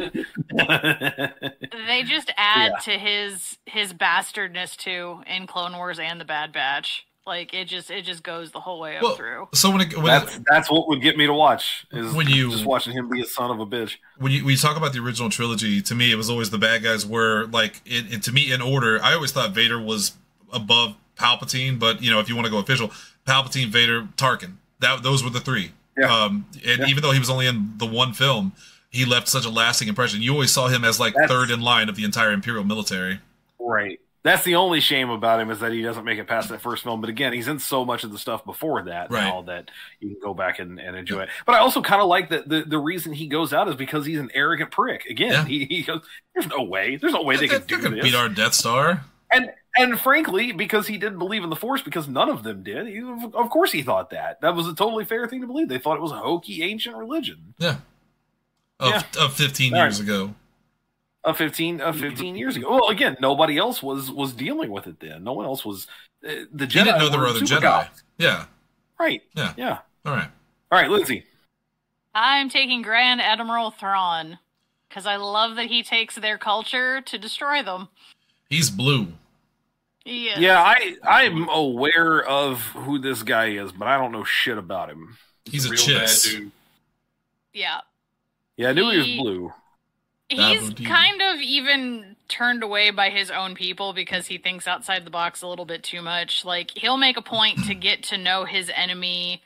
They just add Yeah. to his his bastardness too in Clone Wars and the Bad Batch. Like it just it just goes the whole way up Well, through. so when it, when, that's it, that's what would get me to watch is When you- just watching him be a son of a bitch. when you when you talk about the original trilogy, to me it was always the bad guys were like it, it, to me in order. I always thought Vader was above Palpatine, but you know if you want to go official, Palpatine, Vader, Tarkin. That those were the three. Yeah. Um, and Yeah. even though he was only in the one film, he left such a lasting impression. You always saw him as like That's- third in line of the entire Imperial military. Right. That's the only shame about him is that he doesn't make it past that first film. But again, he's in so much of the stuff before that Right. now that you can go back and, and enjoy it. But I also kind of like that the, the reason he goes out is because he's an arrogant prick. Again, Yeah. he, he goes, there's no way. There's no way they They're can do gonna this. beat our Death Star. And and frankly, because he didn't believe in the Force, because none of them did, he, of course he thought that. That was a totally fair thing to believe. They thought it was a hokey ancient religion. Yeah. Of, Yeah. of fifteen All years right. ago. Of fifteen, of fifteen years ago. Well, again, nobody else was was dealing with it then. No one else was. Uh, the Jedi He didn't know there were were other super Jedi. gods. Yeah. Right. Yeah. Yeah. All right. All right, Lindsay. I'm taking Grand Admiral Thrawn because I love that he takes their culture to destroy them. He's blue. Yes. Yeah, I I'm aware of who this guy is, but I don't know shit about him. He's a Real chiss. bad dude. Yeah. Yeah, I knew he, He- was blue. He's would be- kind of even turned away by his own people because he thinks outside the box a little bit too much. Like, he'll make a point to get to know his enemy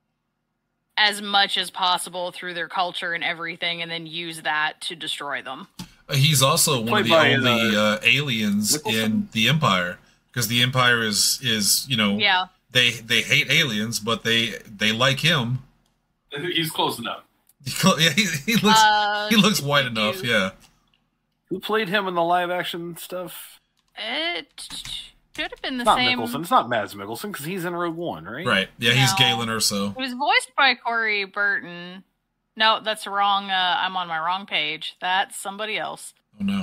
as much as possible through their culture and everything, and then use that to destroy them. Uh, He's also one of Played the by, only uh, uh, aliens Nicholson? in the Empire, because the Empire is is you know Yeah. they they hate aliens, but they they like him. He's close enough. Yeah, he, he looks Uh, he looks white enough. Yeah. Who played him in the live action stuff? It should have been the It's not same. Mickelson. It's not Mads Mikkelsen because he's in Rogue One, right? Right. Yeah, he's No. Galen Urso. It was voiced by Corey Burton. No, that's wrong. Uh, I'm on my wrong page. That's somebody else. Oh no.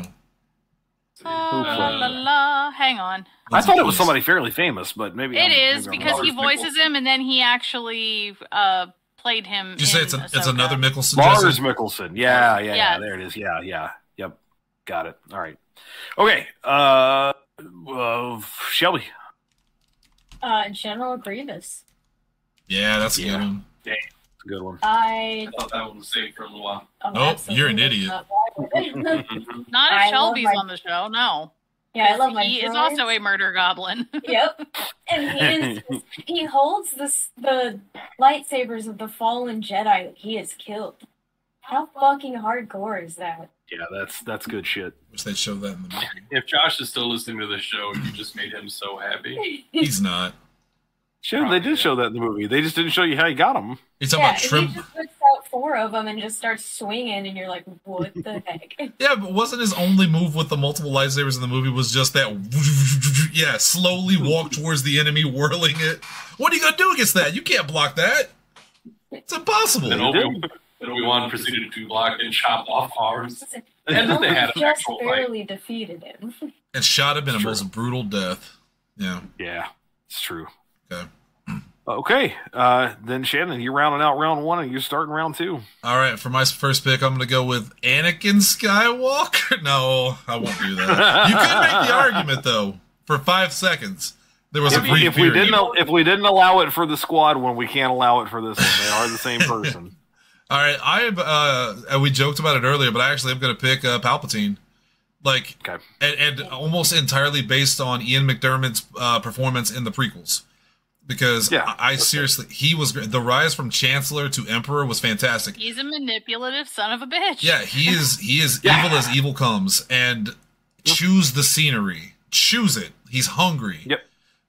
La, played la, la, la. Hang on. I thought it was Please. somebody fairly famous, but maybe It I'm- is maybe I'm because wrong. he Lars voices him, and then he actually uh, played him. Did you say in it's a, it's Ahsoka. another Mickelson? Lars Jesse? Mikkelsen. Yeah, yeah, yeah. Yes. There it is. Yeah, yeah. Yep. Got it. All right. Okay. Uh, uh Shelby. Uh, General Grievous. Yeah, that's a Yeah. good one. It's a good one. I. I thought that one was safe for a little while. Oh, Nope, you're an absolutely idiot. not. Why would it? Not I if love Shelby's my- on the show. No. Yeah, I love my. He is droids. also a murder goblin. Yep. And he is, he holds this the lightsabers of the fallen Jedi that he has killed. How fucking hardcore is that? Yeah, that's that's good shit. Wish they'd show that in the movie. If Josh is still listening to this show, you just made him so happy. He's not. Sure, they did show that in the movie. They just didn't show you how you got him. He's talking Yeah, about trim. he just puts out four of them and just starts swinging, and you're like, what the heck? Yeah, but wasn't his only move with the multiple lightsabers in the movie was just that? Yeah, slowly walk towards the enemy, whirling it. What are you gonna do against that? You can't block that. It's impossible. And Obi and Obi-Wan proceeded to block and chop off arms. And then they had an Just actual fight. barely defeated him. And shot him in a True. most brutal death. Yeah. Yeah, it's true. Okay. Okay, uh, then Shannon, you're rounding out round one, and you're starting round two. All right. For my first pick, I'm going to go with Anakin Skywalker. No, I won't do that. You could make the argument though for five seconds. There was a If, brief if we period. didn't, al- if we didn't allow it for the squad one, we can't allow it for this one. They are the same person. All right, I uh, and we joked about it earlier, but I actually am going to pick uh, Palpatine, like, Okay. and, and almost entirely based on Ian McDermott's uh, performance in the prequels, because Yeah, I, I seriously, he was great. The rise from Chancellor to Emperor was fantastic. He's a manipulative son of a bitch. Yeah, he is. He is Yeah. evil as evil comes, and choose the scenery, choose it. He's hungry. Yep.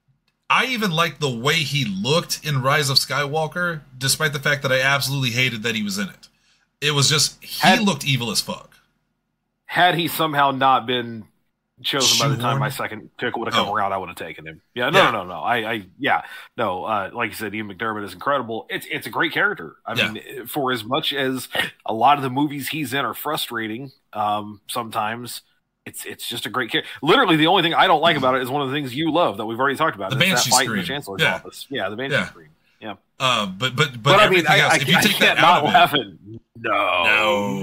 I even liked the way he looked in Rise of Skywalker, despite the fact that I absolutely hated that he was in it. It was just, he Had- looked evil as fuck. Had he somehow not been chosen by the time Shoehorned? my second pick would have come Oh. around, I would have taken him. Yeah, no, Yeah. no, no, no. I, I, yeah, no. Uh, like you said, Ian McDermott is incredible. It's, it's a great character. I Yeah. mean, for as much as a lot of the movies he's in are frustrating, um, sometimes. It's it's just a great character. Literally, the only thing I don't like about it is one of the things you love that we've already talked about. The is Banshee that fight in scream. the Chancellor's Yeah. office. Yeah, the Banshee Yeah. scream. Yeah, Uh, but but but, but, I mean, everything I, else, I, if you I take can't that not out of laugh it, at no,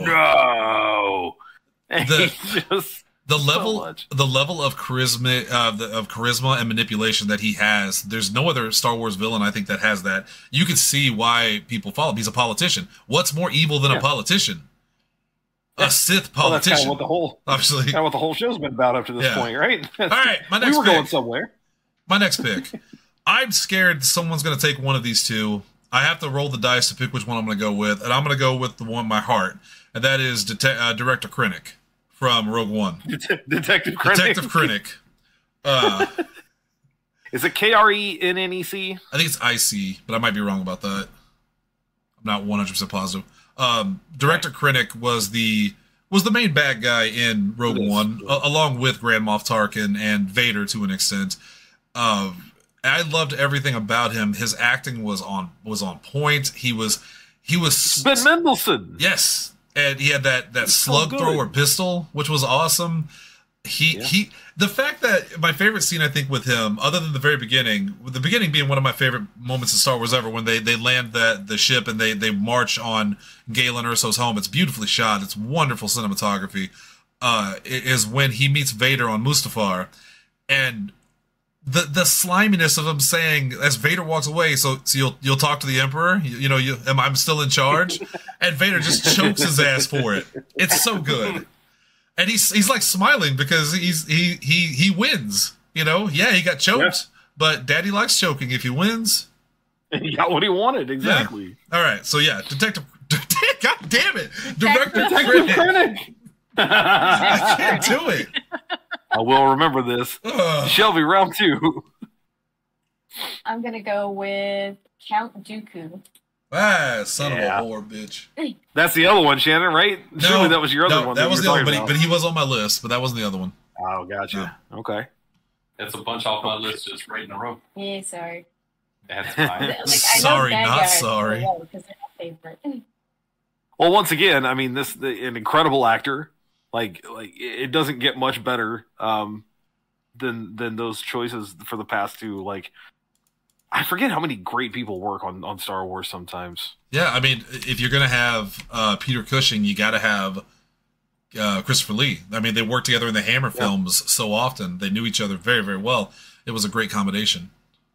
No. no. The- He's just the so level much. the level of charisma uh, the, of charisma and manipulation that he has, there's no other Star Wars villain I think that has that. You can see why people follow him. He's a politician. What's more evil than Yeah. a politician? Yeah. A Sith Well, that's kind politician. of what the whole obviously. kind of what the whole show's been about up to this Yeah. point, right? All right, my next we were pick. going somewhere. My next pick. I'm scared someone's going to take one of these two. I have to roll the dice to pick which one I'm going to go with, and I'm going to go with the one my heart, and that is Det- uh, Director Krennic from Rogue One. Det- Detective Krennic. Detective Krennic. Uh, Is it K R E N N E C? I think it's I C, but I might be wrong about that. I'm not one hundred percent positive. Um, Director Krennic was the was the main bad guy in Rogue One, a- along with Grand Moff Tarkin and Vader to an extent. Um, I loved everything about him. His acting was on was on point. He was he was Ben Mendelsohn. Yes, and he had that that slug good. thrower pistol, which was awesome. He Yeah. he. The fact that my favorite scene, I think, with him, other than the very beginning, with the beginning being one of my favorite moments in Star Wars ever, when they they land that the ship and they they march on Galen Erso's home. It's beautifully shot. It's wonderful cinematography. Uh, is when he meets Vader on Mustafar, and the the sliminess of him saying as Vader walks away, so so you'll you'll talk to the Emperor, you, you know, you am I'm still in charge, and Vader just chokes his ass for it. It's so good, and he's he's like smiling because he's he he he wins. You know, yeah, he got choked, Yeah. but Daddy likes choking if he wins. He got what he wanted, exactly. All right, so yeah, Detective. God damn it, Director Detective Krennic. Krennic. I can't do it. I will remember this. Ugh. Shelby, round two. I'm gonna go with Count Dooku. Ah, son Yeah. of a whore, bitch. That's the other one, Shannon, right? Surely that was your other no, one. That you was were the other one, talking but he, about. but he was on my list, but that wasn't the other one. Oh, gotcha. Okay. That's a bunch off my list just right in a row. Yeah, sorry. That's fine. Like, I know Sorry, bad not guys sorry. really well because they're my favorite. Well, once again, I mean, this the, an incredible actor. Like, like it doesn't get much better um, than than those choices for the past two. Like, I forget how many great people work on, on Star Wars sometimes. Yeah, I mean, if you're gonna have uh, Peter Cushing, you got to have uh, Christopher Lee. I mean, they worked together in the Hammer Yeah. films so often; they knew each other very, very well. It was a great combination,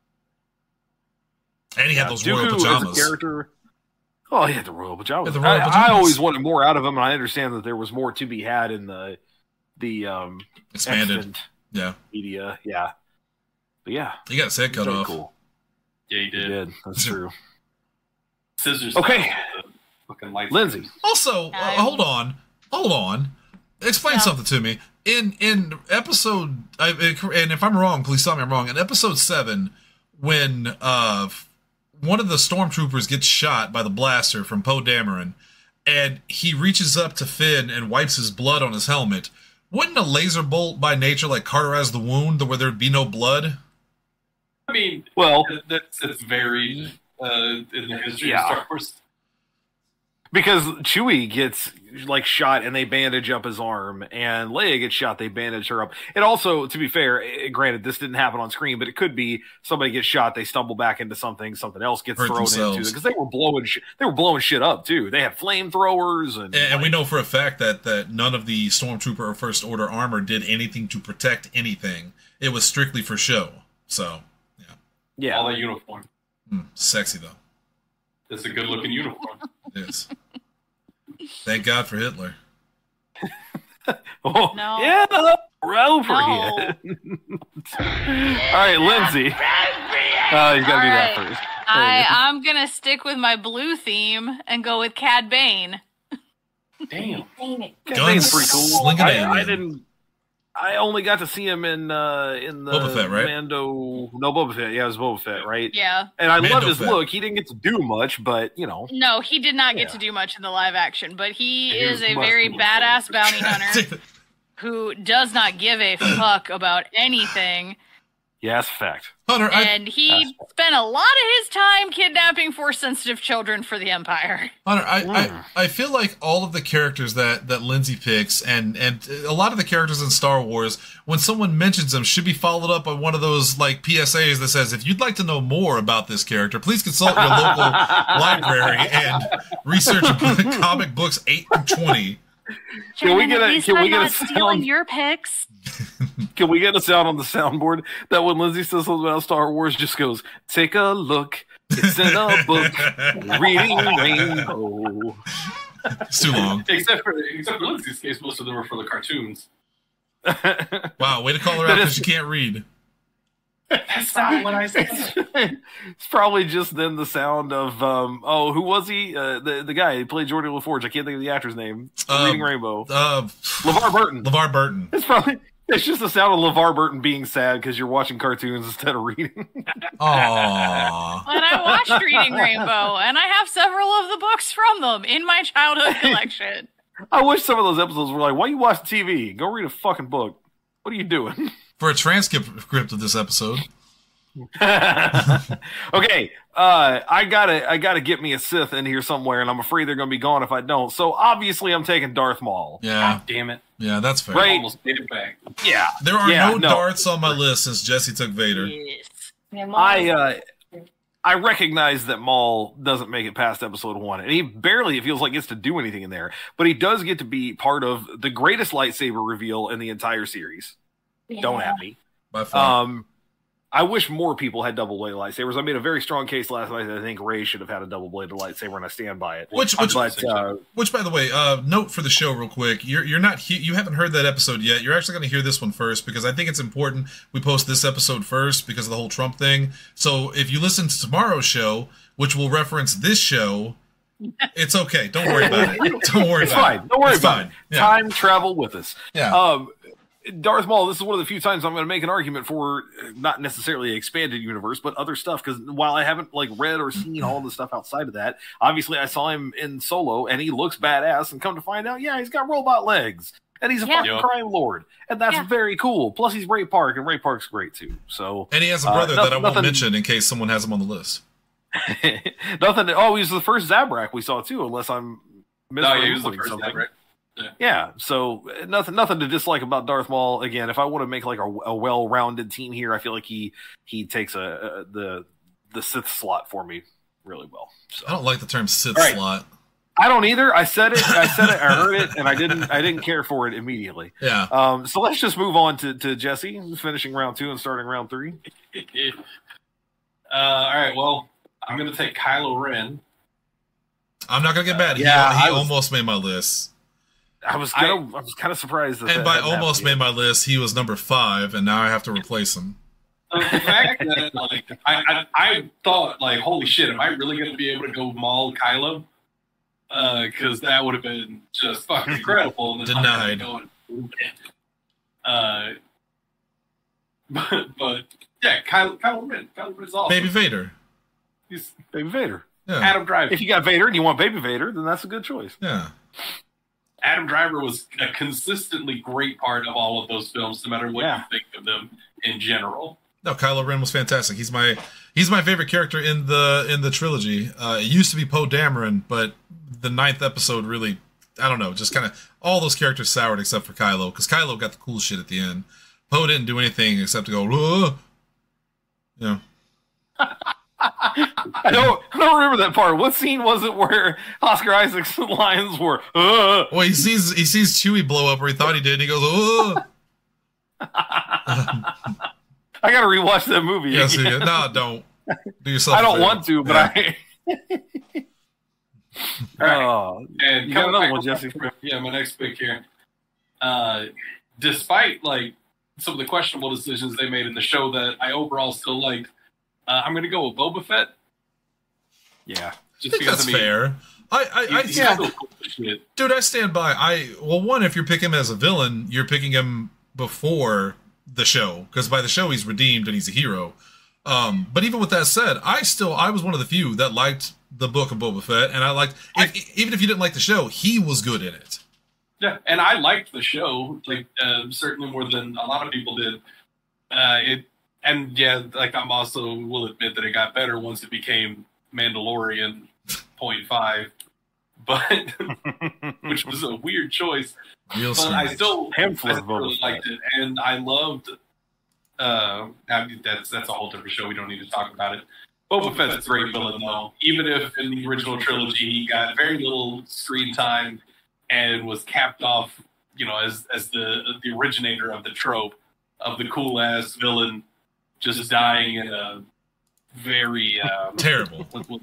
and he Yeah, had those Dooku royal as a pajamas. character. Oh, he had the royal pajamas. Had the royal I, I pajamas. always wanted more out of him, and I understand that there was more to be had in the the um, Expanded, extant yeah. media. Yeah, but yeah, He got his head cut very off. cool. Yeah, he He did. did. That's true. Scissors. Okay. Fucking lights. Lindsay. Also, uh, I'm- hold on, hold on. Explain Yeah. something to me. In in episode, I, and if I'm wrong, please tell me I'm wrong. In episode seven, when uh one of the stormtroopers gets shot by the blaster from Poe Dameron, and he reaches up to Finn and wipes his blood on his helmet, wouldn't a laser bolt by nature like cauterize the wound where there'd be no blood? I mean, Well, that's it's varied uh, in the history Yeah. of Star Wars. because Chewie gets like shot and they bandage up his arm, and Leia gets shot, they bandage her up. And also, to be fair, eh, granted, this didn't happen on screen, but it could be somebody gets shot, they stumble back into something, something else gets Hurt thrown themselves. into because they were blowing, sh- they were blowing shit up too. They had flamethrowers, and, And, and we like, know for a fact that that none of the stormtrooper or first order armor did anything to protect anything. It was strictly for show. So, yeah, yeah, All that uniform. mm, sexy though. It's a good looking uniform. It is. Thank God for Hitler. oh, No. yeah, right over No. here. All right, Lindsay. Uh, you gotta do All that right. first. I, I'm gonna stick with my blue theme and go with Cad Bane. Damn. Dang it. That's pretty cool. Slinging I, alien. I didn't. I only got to see him in uh, in the Boba Fett, right? Mando. No, Boba Fett. Yeah, it was Boba Fett, right? Yeah. And I Mando loved his Fett. look. He didn't get to do much, but you know, No, he did not get Yeah. to do much in the live action, but he He is was a much very more badass cool. bounty hunter who does not give a fuck about anything. yeah, that's a fact. Hunter, I, And he That's- spent a lot of his time kidnapping force-sensitive children for the Empire. Hunter, I, Mm. I, I feel like all of the characters that, that Lindsay picks and, and a lot of the characters in Star Wars, when someone mentions them, should be followed up by one of those like P S As that says, if you'd like to know more about this character, please consult your local library and research comic books eight through twenty. Can we Shannon, get a- at least can we I'm get a not stealing sound- your picks. Can we get a sound on the soundboard that when Lindsay says something about Star Wars, just goes, "Take a look. It's in a book. Reading Rainbow." It's too long. Except for except for Lindsay's case, most of them were for the cartoons. Wow, way to call her That out is- because you can't read. That's not what I said. It's probably just then the sound of um oh who was he uh, the the guy who played Jordy LaForge. I can't think of the actor's name. Um, Reading Rainbow. Uh, LeVar Burton. LeVar Burton. It's probably it's just the sound of LeVar Burton being sad because you're watching cartoons instead of reading. Aww. And I watched Reading Rainbow, and I have several of the books from them in my childhood collection. I wish some of those episodes were like, why you watch T V? Go read a fucking book. What are you doing? For a transcript of this episode. Okay, uh, I gotta, I gotta get me a Sith in here somewhere, and I'm afraid they're gonna be gone if I don't. So obviously, I'm taking Darth Maul. Yeah, God damn it! Yeah, that's fair. Right. Almost made it back. Yeah, there are yeah, no, no Darths on my list since Jesse took Vader. Yes. Yeah, Maul I, is- uh, I recognize that Maul doesn't make it past episode one, and he barely, it feels like, gets to do anything in there. But he does get to be part of the greatest lightsaber reveal in the entire series. yeah. Don't at me. By far. Um, I wish more people had double bladed lightsabers. I made a very strong case last night that I think Rey should have had a double bladed lightsaber, and I stand by it. Which, which, But uh, which, by the way, uh, note for the show, real quick. You're you're not he- you haven't heard that episode yet. You're actually going to hear this one first because I think it's important we post this episode first because of the whole Trump thing. So if you listen to tomorrow's show, which will reference this show, it's okay. Don't worry about it. Don't worry it's about fine. it. Don't worry It's about fine. it. Yeah. Time travel with us. Yeah. Um, Darth Maul, this is one of the few times I'm going to make an argument for not necessarily an expanded universe, but other stuff. Because while I haven't like read or seen all the stuff outside of that, obviously I saw him in Solo and he looks badass. And come to find out, yeah, he's got robot legs and he's a Yeah. fucking Yep. crime lord, and that's Yeah. very cool. Plus, he's Ray Park, and Ray Park's great too. So And he has a Uh, brother no- that I won't nothing- mention in case someone has him on the list. nothing. Oh, he was the first Zabrak we saw too, unless I'm No, yeah, he was the misremembering first something. ever. Yeah, so uh, nothing, nothing to dislike about Darth Maul. Again, if I want to make like a, a well-rounded team here, I feel like he he takes a, a the the Sith slot for me really well. So I don't like the term Sith All right. slot. I don't either. I said it. I said it. I heard it, and I didn't. I didn't care for it immediately. Yeah. Um, so let's just move on to to Jesse, who's finishing round two and starting round three. uh, all right, well, I'm going to take Kylo Ren. I'm not gonna get mad. He, Yeah, he I was- almost made my list. I was gonna. I, was kind of surprised. That And that by hadn't almost happened made my list, he was number five, and now I have to replace him. The fact that, like, I, I, I thought, like, holy shit, am I really going to be able to go Maul Kylo? Because that would have been just fucking incredible. And then I'm Denied. Going, uh, but, but, yeah, Kylo, Kylo Ren. Kylo Ren's awesome. Baby Vader. He's yet. Baby Vader. Yeah. Adam Driver. If you got Vader and you want Baby Vader, then that's a good choice. Yeah. Adam Driver was a consistently great part of all of those films, no matter what Yeah. you think of them in general. No, Kylo Ren was fantastic. He's my he's my favorite character in the in the trilogy. Uh, it used to be Poe Dameron, but the ninth episode really, I don't know, just kind of all those characters soured except for Kylo, because Kylo got the cool shit at the end. Poe didn't do anything except to go, Whoa! You know. I don't. I don't remember that part. What scene was it where Oscar Isaac's lines were? Uh, Well, he sees he sees Chewie blow up, or he thought he did, and he goes, oh. I got to rewatch that movie. Yes, again. he, no, don't do yourself. I a don't favor. want to, but Yeah. I. Right. Oh, And you got coming another back- one, Jesse? Yeah, my next pick here. Uh, despite like some of the questionable decisions they made in the show that I overall still liked, uh, I'm going to go with Boba Fett. Yeah. I Just think that's fair. I, I, I He's, yeah. still cool as shit. Dude, I stand by. I well, one, if you're picking him as a villain, you're picking him before the show, because by the show he's redeemed and he's a hero. Um, but even with that said, I still I was one of the few that liked the book of Boba Fett, and I liked if, even if you didn't like the show, he was good in it. Yeah, and I liked the show, like uh, certainly more than a lot of people did. Uh, it and yeah, like I'm also will admit that it got better once it became Mandalorian point five, but which was a weird choice. Real But I strange. still, I Him for still really Boba liked it, and I loved. Uh, I mean, that's that's a whole different show. We don't need to talk about it. Boba Fett's a great villain, though. Even if in the original trilogy he got very little screen time and was capped off, you know, as as the the originator of the trope of the cool ass villain just dying in a very um, Terrible.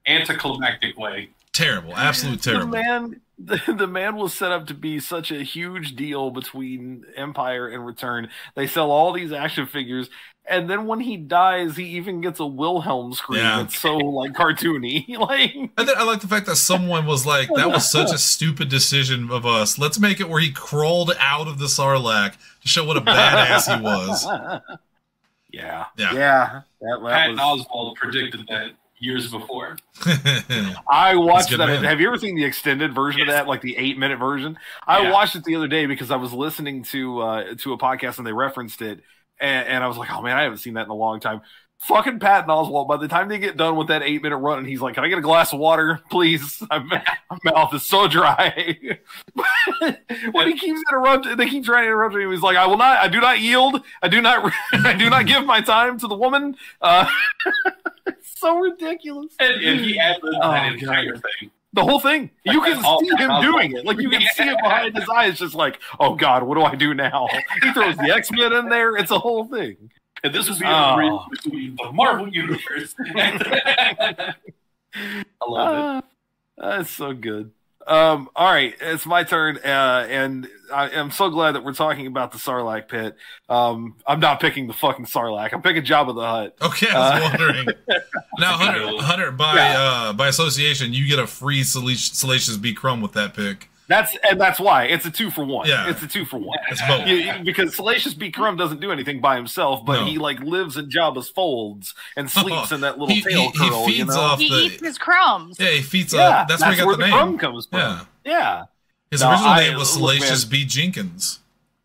anticlimactic way. Terrible, absolute terrible. The man, the, the man was set up to be such a huge deal between Empire and Return. They sell all these action figures, and then when he dies, he even gets a Wilhelm scream. Yeah. That's so like cartoony. Like, And then I like the fact that someone was like, "That was such a stupid decision of us. Let's make it where he crawled out of the Sarlacc to show what a badass he was." yeah, Yeah. yeah. That, that Patton was... Oswalt predicted that years before. I watched good that. man. Have you ever seen the extended version Yes. of that, like the eight minute version? I Yeah. watched it the other day because I was listening to uh, to a podcast and they referenced it, and, and I was like, "Oh man, I haven't seen that in a long time." Fucking Patton Oswalt. By the time they get done with that eight minute run, and he's like, "Can I get a glass of water, please? I'm, my mouth is so dry." When he keeps interrupting, they keep trying to interrupt him. He's like, "I will not. I do not yield. I do not. I do not give my time to the woman." Uh, it's so ridiculous. And, and he added Oh, that entire thing. The whole thing. You Like, can all- see him all- doing it. Like, you can see it behind his eyes, just like, oh, God, what do I do now? He throws the X-Men in there. It's a whole thing. And this would be Oh. a bridge between the Marvel Universe. I love it. Uh, that's so good. Um, all right, it's my turn, uh, and I am so glad that we're talking about the Sarlacc pit. Um, I'm not picking the fucking Sarlacc. I'm picking Jabba the Hutt. Okay, I was Uh, wondering. Now, Hunter, Hunter by Yeah. uh, by association, you get a free Salacious, Salacious B. Crumb with that pick. That's and that's why it's a two for one. Yeah. It's a two for one. It's both. You- you- because Salacious B. Crumb doesn't do anything by himself, but No. he like lives in Jabba's folds and sleeps in that little He- tail he- he curl. you feeds know? off He the- eats his crumbs. Yeah, he feeds Yeah, up. That's, where he got where the the name. crumb comes from. Yeah. Yeah. His No, original I- name was look, Salacious man. B. Jenkins.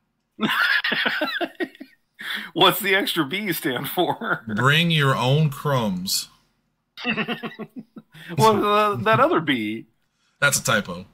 What's the extra B stand for? Bring your own crumbs. Well, uh, that other B. That's a typo.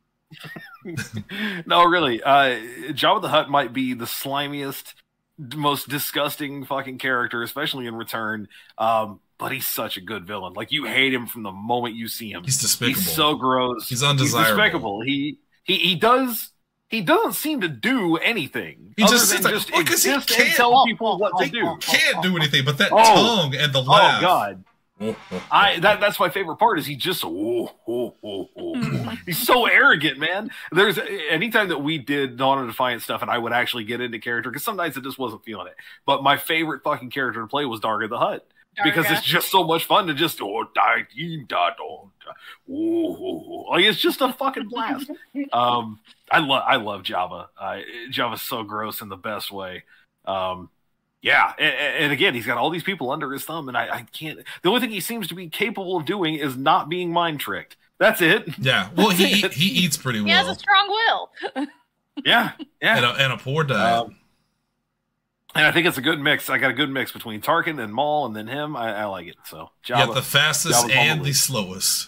No, really. Uh, Jabba the Hutt might be the slimiest, most disgusting fucking character, especially in Return. Um, but he's such a good villain. Like, you hate him from the moment you see him. He's despicable. He's so gross. He's undesirable. He's despicable. He he he does. He doesn't seem to do anything. He other just than sits like- just well, 'cause he exist and can't. tell people what to He do. can't do anything, but that Oh. tongue and the Oh laugh. God. Oh, oh, I that that's my favorite part is he just oh, oh, oh, oh. He's so arrogant, man. There's anytime that we did Dawn of Defiant stuff and I would actually get into character because some nights I just wasn't feeling it. But my favorite fucking character to play was Darga the Hutt because Darga. it's just so much fun to just oh die da da oh, oh, like it's just a fucking blast. Um, I love I love Jabba. Uh, Jabba's so gross in the best way. Um, Yeah, and, and again, he's got all these people under his thumb, and I, I can't. The only thing he seems to be capable of doing is not being mind tricked. That's it. Yeah, well, he he eats pretty He has well, a strong will. Yeah, yeah. and a, and a poor diet. Um, and I think it's a good mix. I got a good mix between Tarkin and Maul, and then him. I, I like it. So you Jabba, got the fastest Jabba's and Bumblebee. the slowest.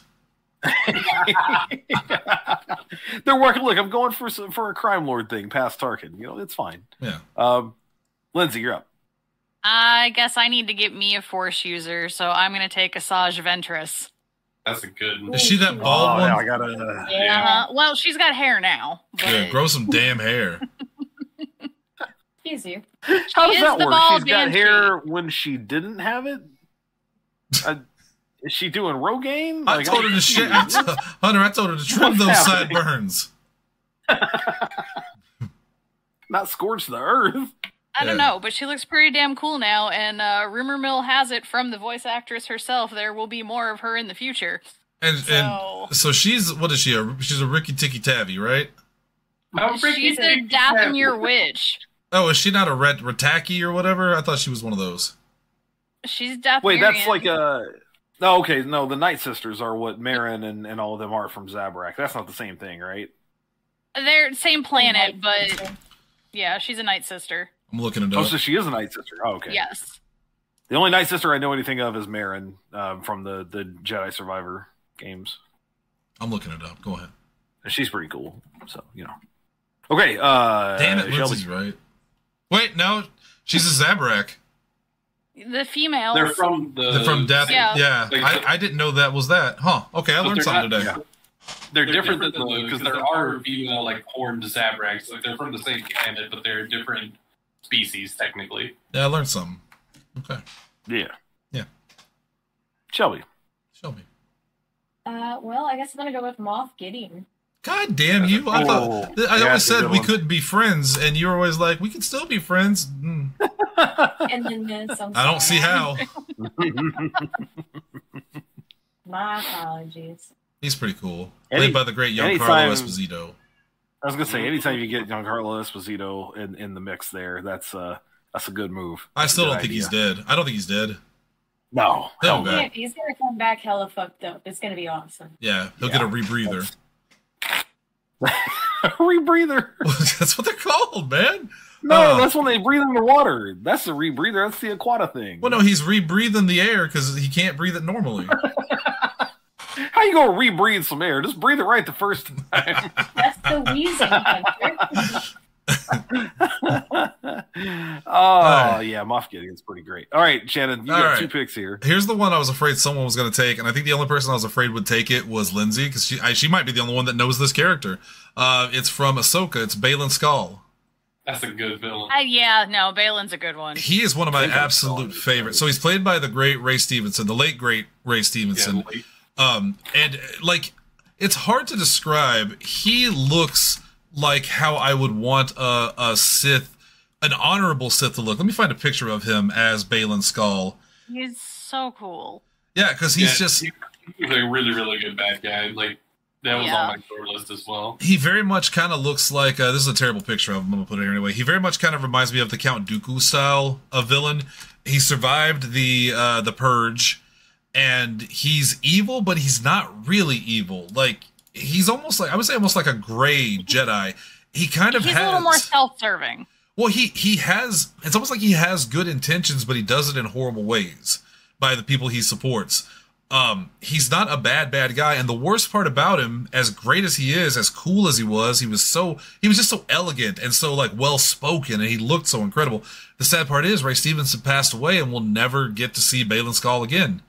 They're working. Look, I'm going for some, for a crime lord thing past Tarkin. You know, it's fine. Yeah. Um, Lindsay, you're up. I guess I need to get me a Force user, so I'm going to take Asajj Ventress. That's a good. Is she that bald Oh, one? now I gotta. Yeah. Uh-huh. Well, she's got hair now. But Yeah, grow some damn hair. Easier. How does is that the work? bald She's got banshee. hair when she didn't have it. Uh, is she doing Rogaine? I Like, told her to shit. I t- Hunter, I told her to trim What's those happening? sideburns. Not scorch the earth. I don't Yeah. know, but she looks pretty damn cool now, and uh, rumor mill has it from the voice actress herself there will be more of her in the future. And So- and so she's what is she? A, she's a Ricky Tikki Tavi, right? Oh, Ricky She's a Tikki Dathomir Tavi. witch. Oh, is she not a Ret Rataki or whatever? I thought she was one of those. She's Dathomirian. Wait, that's like a. No, okay, no. The Night Sisters are what Marin and, and all of them are from Zabrak. That's not the same thing, right? They're same planet, but yeah, she's a Night Sister. I'm looking it Oh, up. so she is a Night Sister. Oh, okay. Yes. The only Night Sister I know anything of is Marin um, from the the Jedi Survivor games. I'm looking it up. Go ahead. And she's pretty cool. So you know. Okay. Uh, Damn it, Shelby. Lindsay's right. Wait, no, she's a Zabrak. The females. They're from the. They're from Death. Yeah. Yeah, Like, I, I didn't know that was that. Huh? Okay, I But learned they're something not- today. yeah. They're, They're different, different than than because there are female like horned Zabraks. Like they're from the same planet, but they're different species technically. Yeah, I learned something. Okay, Yeah. Yeah. Shelby. Shelby. Uh, well, I guess I'm gonna go with Moff Gideon. God damn you! I thought Oh, I yeah, always that's a said good we one. couldn't be friends, and you were always like, we can still be friends. Mm, And then this, I'm I don't see sorry. how. My apologies. He's pretty cool. Any- Played by the great Giancarlo anytime- Esposito. I was gonna say, anytime you get Giancarlo Esposito in, in the mix, there, that's uh that's a good move. I That's a still good don't think idea. he's dead. I don't think he's dead. No, No, hell no. Okay. Yeah, he's gonna come back hella fucked up. It's gonna be awesome. Yeah, he'll Yeah, get a rebreather. rebreather. That's what they're called, man. No, Uh, that's when they breathe in the water. That's the rebreather. That's the Aquata thing. Well, no, he's rebreathing the air because he can't breathe it normally. How you gonna rebreathe some air? Just breathe it right the first time. That's the wheezing factor. Oh yeah, Moff Gideon's pretty great. All right, Shannon, you All got right. two picks here. Here's the one I was afraid someone was going to take, and I think the only person I was afraid would take it was Lindsay because she I, she might be the only one that knows this character. Uh, it's from Ahsoka. It's Balin Skull. That's a good villain. Uh, yeah, no, Balin's a good one. He is one of my Balin Skull absolute is favorites. great. So he's played by the great Ray Stevenson, the late great Ray Stevenson. Yeah, late. Um, and like, it's hard to describe. He looks like how I would want a, a Sith, an honorable Sith to look. Let me find a picture of him as Balin Skull. He's so cool. Yeah, because he's Yeah, just he- he's a really, really good bad guy. Like that was Yeah. on my short list as well. he very much kind of looks like uh, this is a terrible picture of him. I'm gonna put it here anyway. He very much kind of reminds me of the Count Dooku style of villain. He survived the uh, the Purge, and he's evil, but he's not really evil. Like he's almost like I would say almost like a gray Jedi. He kind of He's has a little more self-serving. well, he he has. It's almost like he has good intentions, but he does it in horrible ways by the people he supports. Um, he's not a bad bad guy, and the worst part about him, as great as he is, as cool as he was, he was so he was just so elegant and so like well spoken, and he looked so incredible. The sad part is Ray Stevenson passed away, and we'll never get to see Balin Skull again.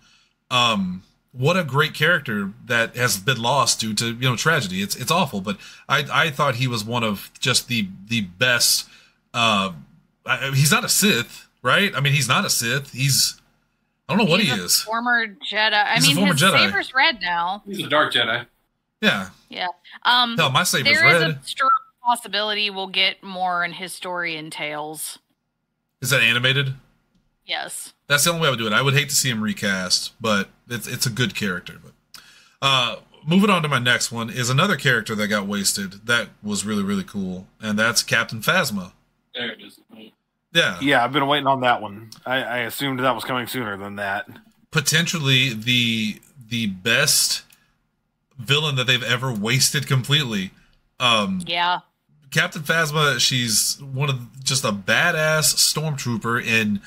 Um, what a great character that has been lost due to you know tragedy. It's it's awful, but I I thought he was one of just the the best. Uh, I, he's not a Sith, right? I mean, he's not a Sith. He's I don't know what He's he a is. Former Jedi. I He's a mean, former his Jedi. saber's red now. He's a dark Jedi. Yeah. Yeah. Um, Hell, my saber's there is red. a strong possibility we'll get more in his story in Tales. Is that animated? Yes. That's the only way I would do it. I would hate to see him recast, but it's it's a good character. But uh, moving on to my next one is another character that got wasted that was really really cool, and that's Captain Phasma. There it is. Yeah, Yeah, I've been waiting on that one. I, I assumed that was coming sooner than that. potentially the the best villain that they've ever wasted completely. Um, Yeah. Captain Phasma, she's one of just a badass stormtrooper in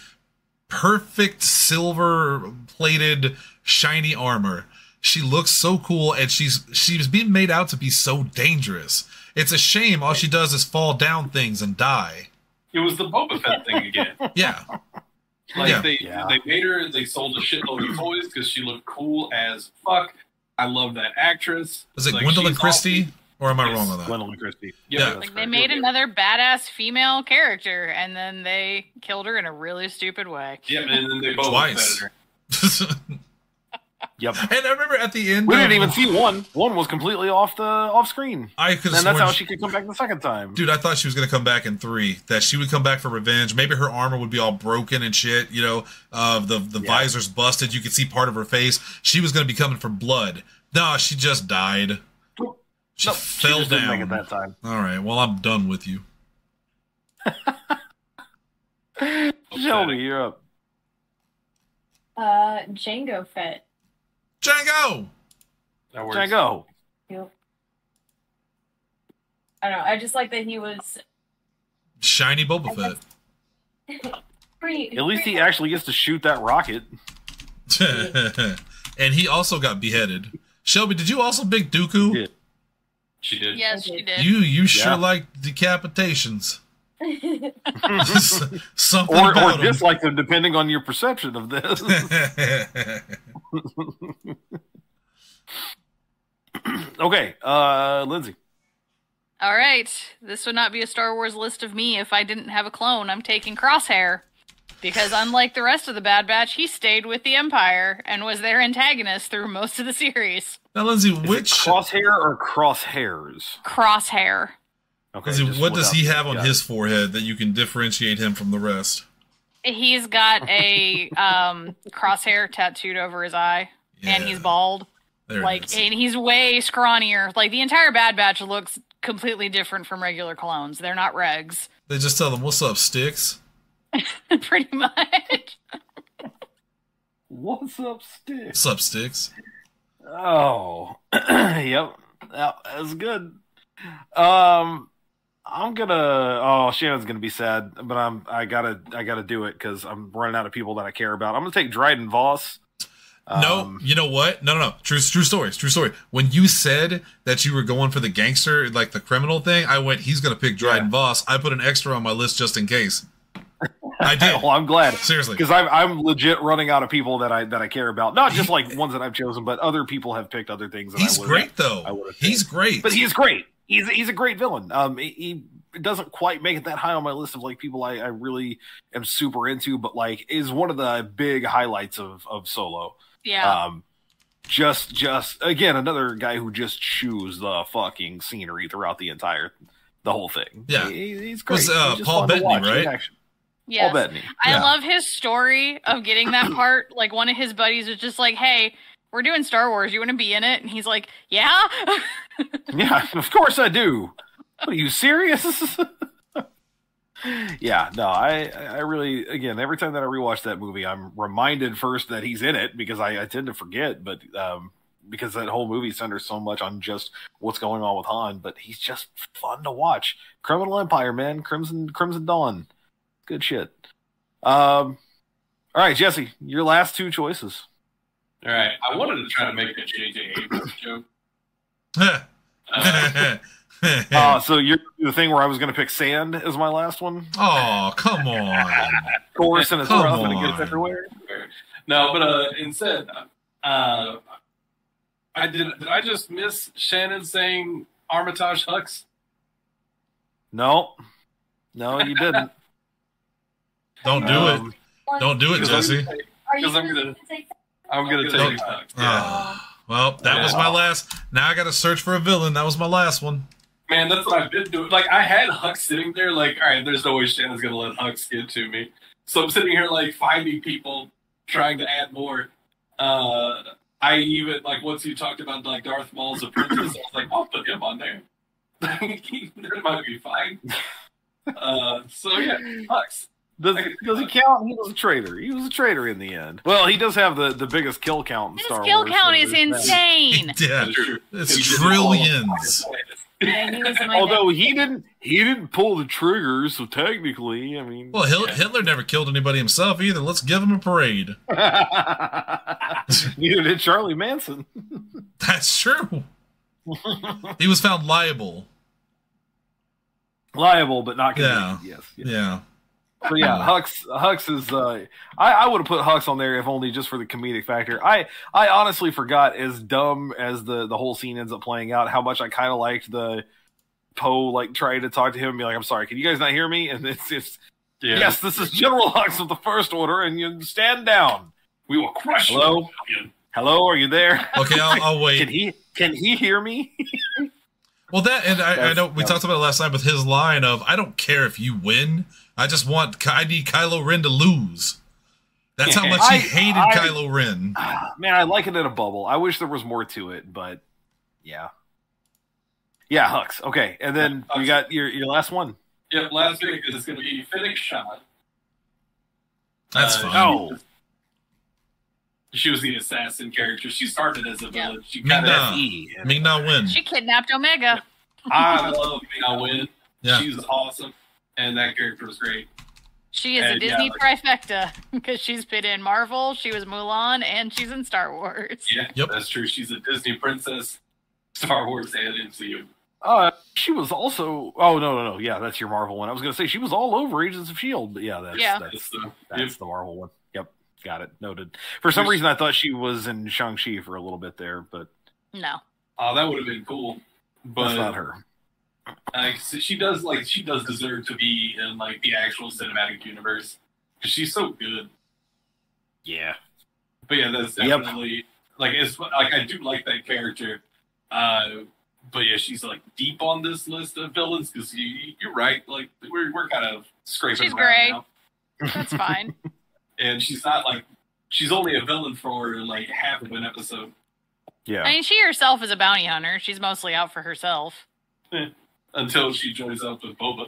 perfect silver plated shiny armor. She looks so cool, and she's she's being made out to be so dangerous. It's a shame all she does is fall down things and die. It was the Boba Fett thing again. Yeah. Like Yeah. they Yeah. they made her, they sold a shitload of toys because she looked cool as fuck. I love that actress. Is it Like, Gwendolyn she's Christie? awesome. Or am I Yes. wrong on that? Gwendolyn Christie. Yeah. that's Like they correct. made another badass female character, and then they killed her in a really stupid way. Yeah, and then they Boba Twice. Fetted her. Yep. And I remember at the end, We of- didn't even see one. One was completely off the off screen. I could And that's how she could come back the second time. Dude, I thought she was going to come back in three. That she would come back for revenge. Maybe her armor would be all broken and shit. You know, uh, the the Yeah. visor's busted. You could see part of her face. She was going to be coming for blood. No, she just died. She Nope, fell just didn't down. make it that time. All right. Well, I'm done with you. Shelby, you're up. Uh, Django Fett. Django. That works. Django. Yep. I don't know. I just like that he was Shiny Boba Fett. pretty. At least he actually gets to shoot that rocket. And he also got beheaded. Shelby, did you also big Dooku? Yeah. She did. Yes, she did. You you sure Yeah. like decapitations. Something Or, or about 'em. dislike them, depending on your perception of this. Okay, uh, Lindsay. All right. This would not be a Star Wars list of me if I didn't have a clone. I'm taking Crosshair. Because unlike the rest of the Bad Batch, he stayed with the Empire and was their antagonist through most of the series. Now, Lindsay, Is which it crosshair or crosshairs? Crosshair. Okay, Lindsay, just what does he without- have on got his it. forehead that you can differentiate him from the rest? He's got a um, crosshair tattooed over his eye, and Yeah. he's bald. There it Like, is. and he's way scrawnier. Like, the entire Bad Batch looks completely different from regular clones. They're not regs. They just tell them, "What's up, Sticks?" Pretty much. What's up, Stick? What's up, Sticks? Oh, yep, that was good. Um, I'm gonna. Oh, Shannon's gonna be sad, but I'm. I gotta. I gotta do it because I'm running out of people that I care about. I'm gonna take Dryden Voss. No, Um, you know what? No, no, no. True, true stories. True story. When you said that you were going for the gangster, like the criminal thing, I went, he's going to pick Dryden Yeah. Voss. I put an extra on my list just in case. I did. well, I'm glad. Seriously. Because I'm I'm legit running out of people that I that I care about. Not just like ones that I've chosen, but other people have picked other things. That He's I would've- great, I though. would've He's picked. great. But he's great. He's he's a great villain. Um, he, he doesn't quite make it that high on my list of like people I, I really am super into, but like is one of the big highlights of of Solo. Yeah. Um, just just again another guy who just chews the fucking scenery throughout the entire the whole thing. Yeah. he, he's great. Was, uh, He's just Paul fun to Bettany, watch in right? action. yes. Paul Bettany. I Yeah. love his story of getting that part. Like, one of his buddies was just like, hey, we're doing Star Wars. You want to be in it? And he's like, yeah. Yeah, of course I do. What, are you serious? Yeah, no, I, I really, again, every time that I rewatch that movie, I'm reminded first that he's in it because I, I tend to forget, but um, because that whole movie centers so much on just what's going on with Han, but he's just fun to watch. Criminal Empire, man, Crimson Crimson Dawn, good shit. Um, all right, Jesse, your last two choices. All right, I wanted to try to make a J J Abrams joke. Uh, Uh, so you're the thing where I was going to pick Sand as my last one. Oh, come on. Of course, and it's Come rough and it on. gets everywhere. no, but uh, instead, uh, I did. Did I just miss Shannon saying Armitage Hux? No, no, you didn't. Don't do Um, it. Don't do it, Because Jesse. Are you Because I'm gonna gonna- take I'm gonna Don't- take Hux. Oh, well, that was my last. Now I got to search for a villain. That was my last one. Man, that's what I've been doing. Like, I had Hux sitting there, like, all right, there's no way Shannon's gonna let Hux get to me. So I'm sitting here, like, finding people, trying to add more. Uh, I even, like, once you talked about, like, Darth Maul's apprentice, I was like, I'll put him on there. That might be fine. Uh, so, yeah, Hux. Does, does he count? He was a traitor. He was a traitor in the end. Well, he does have the, the biggest kill count in His Star kill Wars. count so is there's that. insane. Yeah, That's true. it's He did all of them. trillions. Yeah, he was in my Although he didn't, he didn't pull the trigger, so technically, I mean, Well, Hil- Hitler never killed anybody himself either. Let's give him a parade. neither did Charlie Manson. That's true. He was found liable. Liable, but not Yeah. convicted. Yes. yes. Yeah. So yeah, Hux Hux is uh I, I would have put Hux on there if only just for the comedic factor. I I honestly forgot, as dumb as the the whole scene ends up playing out, how much I kind of liked the Poe like trying to talk to him and be like, I'm sorry, can you guys not hear me? And it's it's Yeah. yes, this is General Hux of the First Order, and you stand down. We will crush Hello? you. Hello, are you there? Okay, I'll, I'll Can wait. he can he hear me? Well, that and I, I That's- know we that talked about it last night with his line of, "I don't care if you win. I just want I need Kylo Ren to lose." That's how much he I- hated I- Kylo Ren. Man, I like it in a bubble. I wish there was more to it, but yeah. Yeah, Hux. Okay, and then we got your your last one. Yep, last pick is going to be Fennec Shand. That's Uh, fine. Oh, She was the assassin character. She started as a Yeah. villain. She Me kind of. not. E. Me not win. She kidnapped Omega. I love Ming Win. Yeah. She's awesome, and that character was great. She is a And, yeah, Disney like- trifecta because she's been in Marvel, she was Mulan, and she's in Star Wars. Yeah, Yep. that's true. She's a Disney princess, Star Wars, and M C U. Uh, she was also. Oh no, no, no. Yeah, that's your Marvel one. I was gonna say she was all over Agents of Shield, but yeah, that's Yeah. that's, That's the, that's yep. the Marvel one. Yep, got it. Noted. For some reason, I thought she was in Shang-Chi for a little bit there, but No. Oh, that would have been cool. But that's not her. Like, so she does like she does deserve to be in like the actual cinematic universe. She's so good. Yeah. But yeah, that's Yep. definitely like it's like I do like that character. Uh, but yeah, she's like deep on this list of villains because you, you're right. Like we're we're kind of scraping She's around gray. now, That's fine. and she's not like she's only a villain for like half of an episode Yeah. I mean, she herself is a bounty hunter. She's mostly out for herself. until she joins up with Boba.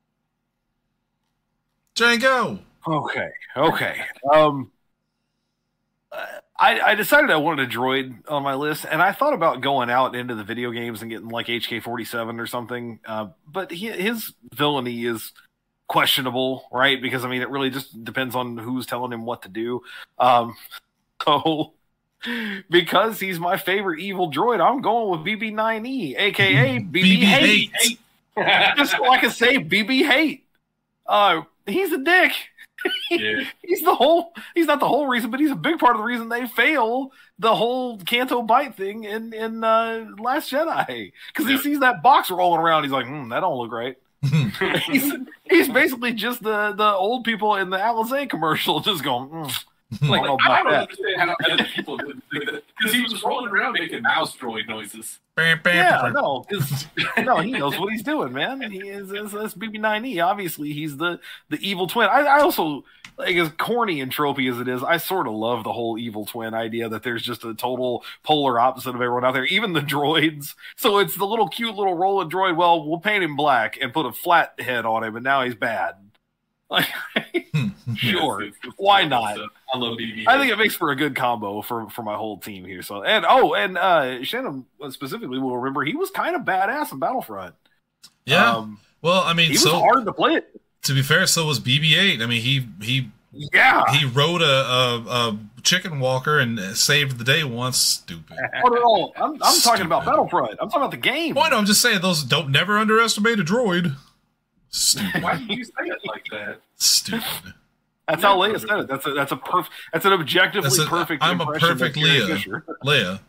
Django. Okay. Okay. Um, I I decided I wanted a droid on my list, and I thought about going out into the video games and getting like H K forty-seven or something. Uh, but he, his villainy is questionable, right? Because I mean, it really just depends on who's telling him what to do. Um, so because he's my favorite evil droid, I'm going with B B nine E, aka B B Hate. hate. Just so I can say B B Hate. Uh, he's a dick. Yeah. He's the whole. He's not the whole reason, but he's a big part of the reason they fail the whole Canto Bite thing in in uh, Last Jedi. Because he Yeah. sees that box rolling around, he's like, hmm, "That don't look right." he's he's basically just the the old people in the Alizé commercial, just going. Mm, Like, I don't know I about don't that. understand how other people didn't do that because he was rolling around making mouse droid noises. Yeah, no, 'cause- no, he knows what he's doing, man. He is that's B B nine E. Obviously, he's the the evil twin. I, I also like as corny and tropey as it is. I sort of love the whole evil twin idea that there's just a total polar opposite of everyone out there, even the droids. So it's the little cute little rolling droid. Well, we'll paint him black and put a flat head on him, and now he's bad. Like, sure, Yes, it's- it's why awesome not? stuff. I love B B. I think it makes for a good combo for, for my whole team here. So and oh and uh Shannon specifically will remember he was kind of badass in Battlefront. Yeah. Um, Well, I mean, he was so hard to play it. to be fair, so was B B eight. I mean, he he Yeah. he rode a, a, a chicken walker and saved the day once. Stupid. Oh, no, no. I'm, I'm talking Stupid. about Battlefront. I'm talking about the game. Well, no, I'm just saying those don't never underestimate a droid. Stupid. Why did you say it like that? Stupid. That's how Leia said it. That's a that's a perf- That's an objectively That's a- perfect. I'm a impression of perfect Carrie Leia. Fisher. Leia.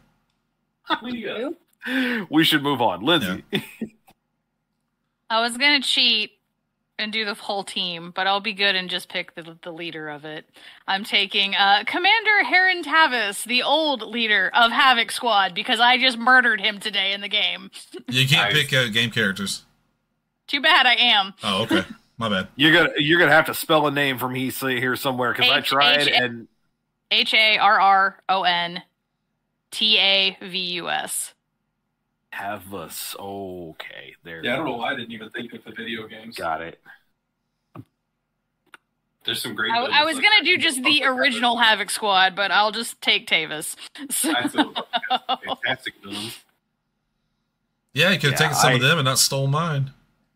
Leah. We should move on, Lindsay. I was gonna cheat and do the whole team, but I'll be good and just pick the the leader of it. I'm taking uh, Commander Heron Tavis, the old leader of Havoc Squad, because I just murdered him today in the game. You can't Nice. pick uh, game characters. Too bad I am. Oh, okay. My bad. You're gonna you're gonna have to spell a name from he say here somewhere because I H- tried H- and H A R R O N T A V U S. have us. Okay, there. Yeah, I don't know why I didn't even think of the video games. Got it. There's some great. I, I villains was like gonna that. do just the original Havoc Squad, but I'll just take Tavis. So- I feel fantastic villains. Yeah, you could have Yeah, taken some I- of them and not stole mine.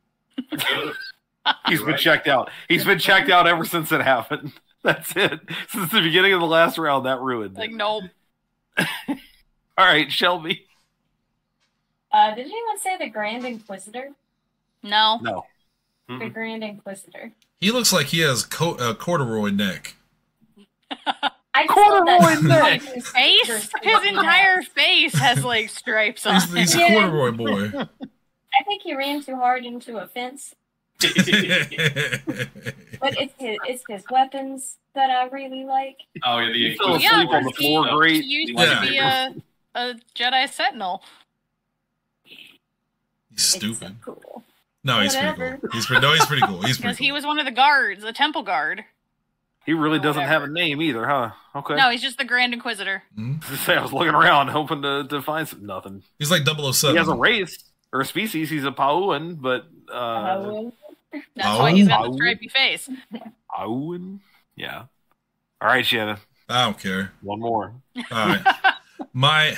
He's You're been right. checked out. He's been checked out ever since it happened. That's it. Since the beginning of the last round, that ruined. like, it. nope. All right, Shelby. Uh, did anyone say the Grand Inquisitor? No. No. The Mm-mm. Grand Inquisitor. He looks like he has co- a corduroy neck. I just Corduroy love that neck. Titan Face? Spears His looking entire face has like stripes on He's, it. he's a Yeah. corduroy boy. at. I think he ran too hard into a fence, but it's his, it's his weapons that I really like. Oh yeah, the He fell Yeah, asleep on the he- floor. No. Great. He used Yeah. to be a, a Jedi Sentinel. He's It's so stupid. cool. No, he's pretty Whatever. cool. He's pretty. No, he's pretty cool. He's Because pretty he cool. was one of the guards, a temple guard. He really doesn't have a Whatever. name either, huh? Okay. No, he's just the Grand Inquisitor. Mhm. I was looking around hoping to, to find some nothing. He's like double oh seven. He has a race or a species. He's a Pauan, but uh, Uh, That's Oh. why he's got the Oh. stripy face. Pauan. Yeah. All right, Shannon. I don't care. One more. All right. My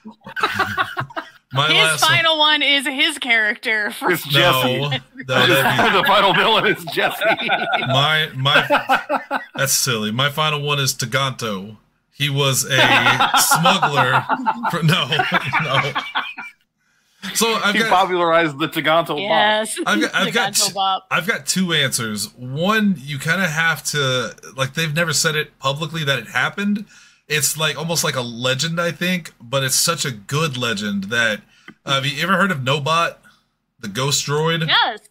my His last one. final one is his character. For, It's Jesse. No, no, that'd the final villain is Jesse. be, my my. That's silly. My final one is Taganto. He was a smuggler. For, no, no. So I've he got popularized the Taganto bomb. yes. I've got- I've got Taganto t- Bop. I've got two answers. One, you kind of have to like they've never said it publicly that it happened. It's like almost like a legend, I think, but it's such a good legend that uh, have you ever heard of Nobot, the ghost droid? Yes.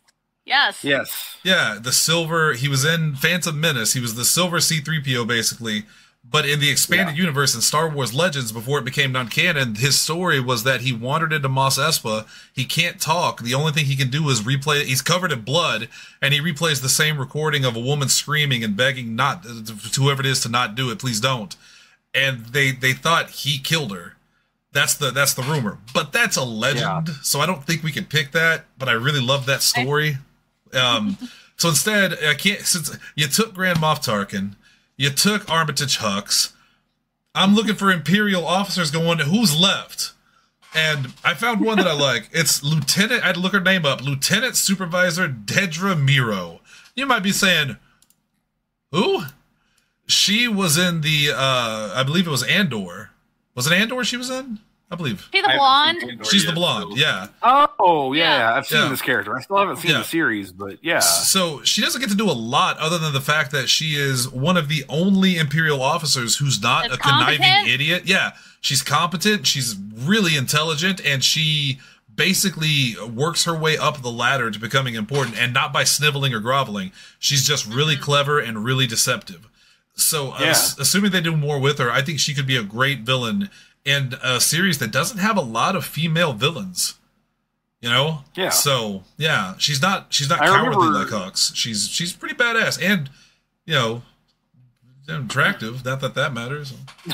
Yes. Yes. Yeah, the silver. He was in Phantom Menace. He was the silver C three P O basically. But in the expanded yeah. universe in Star Wars Legends, before it became non-canon, his story was that he wandered into Mos Espa. He can't talk. The only thing he can do is replay. He's covered in blood, and he replays the same recording of a woman screaming and begging not to whoever it is to not do it. Please don't. And they they thought he killed her. That's the that's the rumor. But that's a legend, yeah. so I don't think we can pick that. But I really love that story. Um, so instead, I can't. Since you took Grand Moff Tarkin. You took Armitage Hux. I'm looking for Imperial officers going, who's left? And I found one that I like. It's Lieutenant, I had to look her name up, Lieutenant Supervisor Dedra Miro. You might be saying, who? She was in the, uh, I believe it was Andor. Was it Andor she was in? I believe. She's the blonde. She's the blonde, yeah. Oh, yeah, yeah. I've seen yeah. this character. I still haven't seen yeah. the series, but yeah. So she doesn't get to do a lot other than the fact that she is one of the only Imperial officers who's not That's a conniving competent. idiot. Yeah, she's competent, she's really intelligent, and she basically works her way up the ladder to becoming important, and not by sniveling or groveling. She's just really clever and really deceptive. So yeah. uh, assuming they do more with her, I think she could be a great villain in a series that doesn't have a lot of female villains, you know. Yeah. So yeah, she's not she's not I cowardly remember... like Hux. She's she's pretty badass and, you know, attractive. Not that that matters.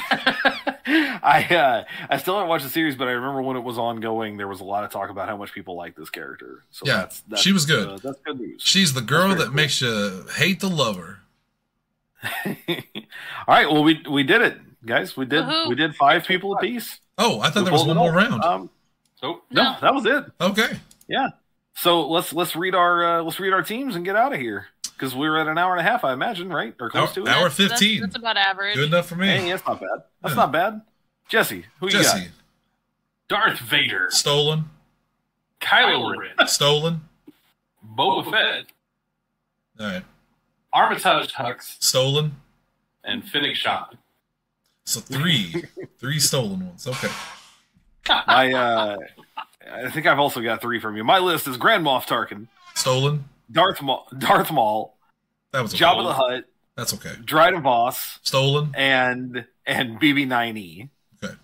I uh, I still haven't watched the series, but I remember when it was ongoing, there was a lot of talk about how much people like this character. So yeah, that's, that's, she was good. Uh, that's good news. She's the girl that cool. makes you hate to love her. All right, well we we did it. Guys, we did Woohoo. we did five people apiece. Oh, I thought We there was pulled one it more off. round. Um, So no, No. that was it. Okay. Yeah. So let's let's read our uh, let's read our teams and get out of here because we were at an hour and a half, I imagine, right? Or close Hour- to it. hour That's- that's- fifteen. That's, about average. Good enough for me. Hey, that's not bad. That's Yeah. not bad. Jesse, who you Jesse, got? Darth Vader, stolen, Kylo Ren, stolen. Boba Fett, All right, Armitage Hux, stolen. and Fennec Shand. So three, three stolen ones. Okay. I uh, I think I've also got three from you. My list is Grand Moff Tarkin, Stolen. Darth Maul, Darth Maul, That was okay. Jabba the Hutt, That's okay. Dryden Voss, Stolen. and and B B nine E. Okay.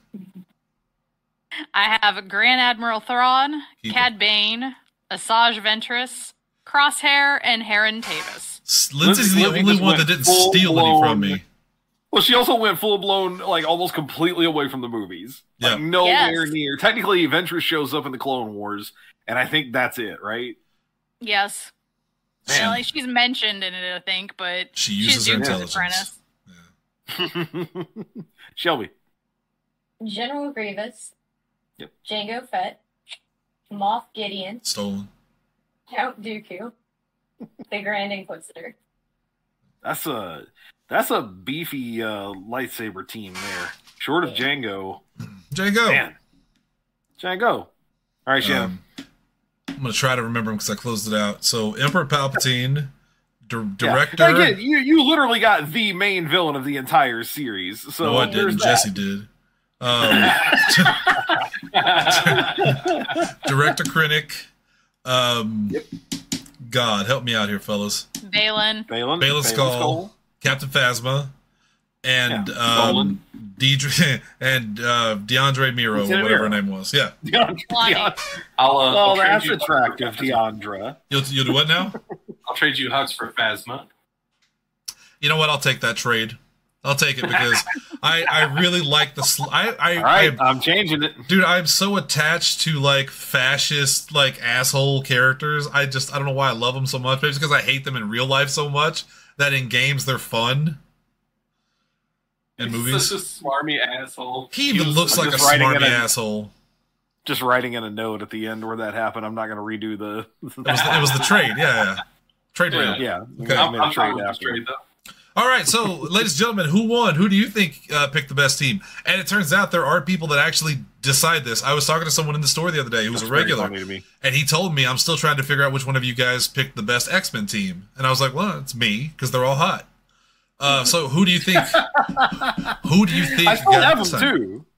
I have Grand Admiral Thrawn, Keep Cad Bane, Asajj Ventress, Crosshair, and Heron Tavis. S- Lindsay's the Lindsay only just one went that didn't steal any full-blown- from me. Well, she also went full blown, like almost completely away from the movies. Yeah. Like nowhere Yes. near. Technically, Ventress shows up in the Clone Wars, and I think that's it, right? Yes. She, Well, she's mentioned in it, I think, but she she's uses her Duke's intelligence. apprentice. Shelby. General Grievous. Yep. Jango Fett. Moff Gideon. Stolen. Count Dooku. The Grand Inquisitor. That's a that's a beefy uh, lightsaber team there. Short of Django. Django. Man. Django. All right, Shannon. Um, I'm gonna try to remember them because I closed it out. So Emperor Palpatine, di- Yeah. director. Again, you you literally got the main villain of the entire series. So no, I there's didn't. that. Jesse did. Um, Director Krennic. Um, Yep. God, help me out here, fellas. Balin. Balin, Balin Skull, Captain Phasma, and Yeah, um, Dolan. Deidre and uh, DeAndre Miro, or Lieutenant whatever her Miro. name was. Yeah, Deandra. Lonnie. Deandra. I'll, uh, I'll Oh, trade that's you attractive, Hux for Deandra. you'll you'll do what now? I'll trade you Hux for Phasma. You know what? I'll take that trade. I'll take it because I, I really like the sl- I I, All right, I I'm changing it. dude, I'm so attached to like fascist like asshole characters. I just I don't know why I love them so much. Maybe it's because I hate them in real life so much that in games they're fun. In He's movies, such a smarmy asshole. he even was- looks I'm like a just writing smarmy it in. asshole. Just writing in a note at the end where that happened. I'm not going to redo the. It was the, it was the trade, yeah, yeah. Trade Yeah. rate. yeah, Okay. I'm, made a I'm trade fine with this after. trade, though. All right, so ladies and gentlemen, who won? Who do you think uh, picked the best team? And it turns out there are people that actually decide this. I was talking to someone in the store the other day who was That's a regular, very funny to me. and he told me I'm still trying to figure out which one of you guys picked the best X-Men team. And I was like, well, it's me because they're all hot. Uh, so who do you think? Who do you think? I still got have this them time? too.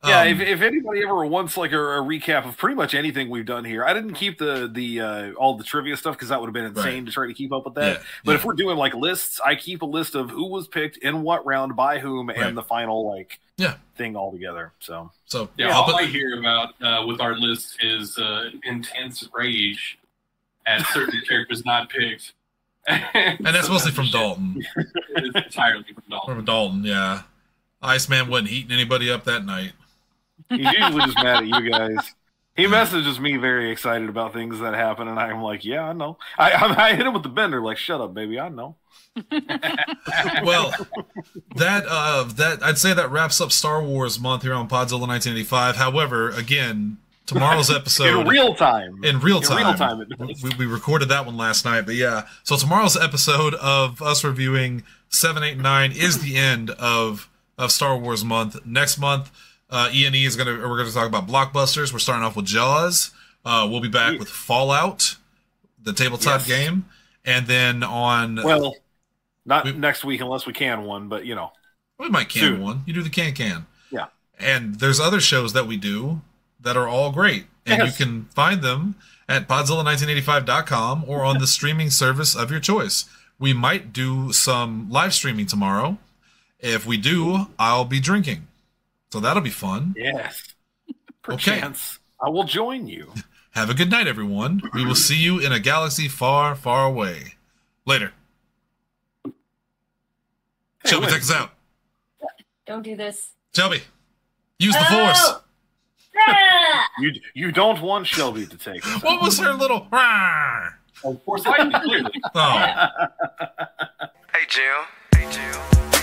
Yeah, Um, if, if anybody ever wants like a, a recap of pretty much anything we've done here, I didn't keep the the uh, all the trivia stuff because that would have been insane Right. to try to keep up with that. Yeah, but yeah. if we're doing like lists, I keep a list of who was picked in what round by whom Right. and the final like Yeah. thing all together. So So Yeah, I'll all put- I hear about uh, with our list is uh, intense rage at certain characters not picked. and that's mostly from Dalton. It's entirely from Dalton. From Dalton, yeah. Iceman wasn't heating anybody up that night. he's usually just mad at you guys. He messages me very excited about things that happen, and I'm like, yeah, I know. I I, I hit him with the bender, like, shut up, baby, I know. Well, that uh, that I'd say that wraps up Star Wars month here on Podzilla nineteen eighty-five. However, again, tomorrow's episode in real time. in real time. In real time, it does. we, we recorded that one last night, but yeah. So tomorrow's episode of us reviewing seven, eight, and nine is the end of of Star Wars month. Next month, uh, E and E is gonna we're gonna talk about blockbusters. We're starting off with Jaws. Uh, we'll be back Yeah. with Fallout, the tabletop Yes. game, and then on Well, not We- next week unless we can one, but you know. we might can soon. one. You do the can can. Yeah. And there's other shows that we do that are all great. And Yes. you can find them at podzilla nineteen eighty-five dot com or on the streaming service of your choice. We might do some live streaming tomorrow. If we do, I'll be drinking. So that'll be fun. Yes. Okay. Perchance, I will join you. Have a good night, everyone. We will see you in a galaxy far, far away. Later. Hey, Shelby, wait. take us out. Don't do this. Shelby, use the Oh! force. Ah! You you don't want Shelby to take us. What was her little... Rawr? Of course, lightning, clearly. Oh. Hey, Jill. Hey, Jill.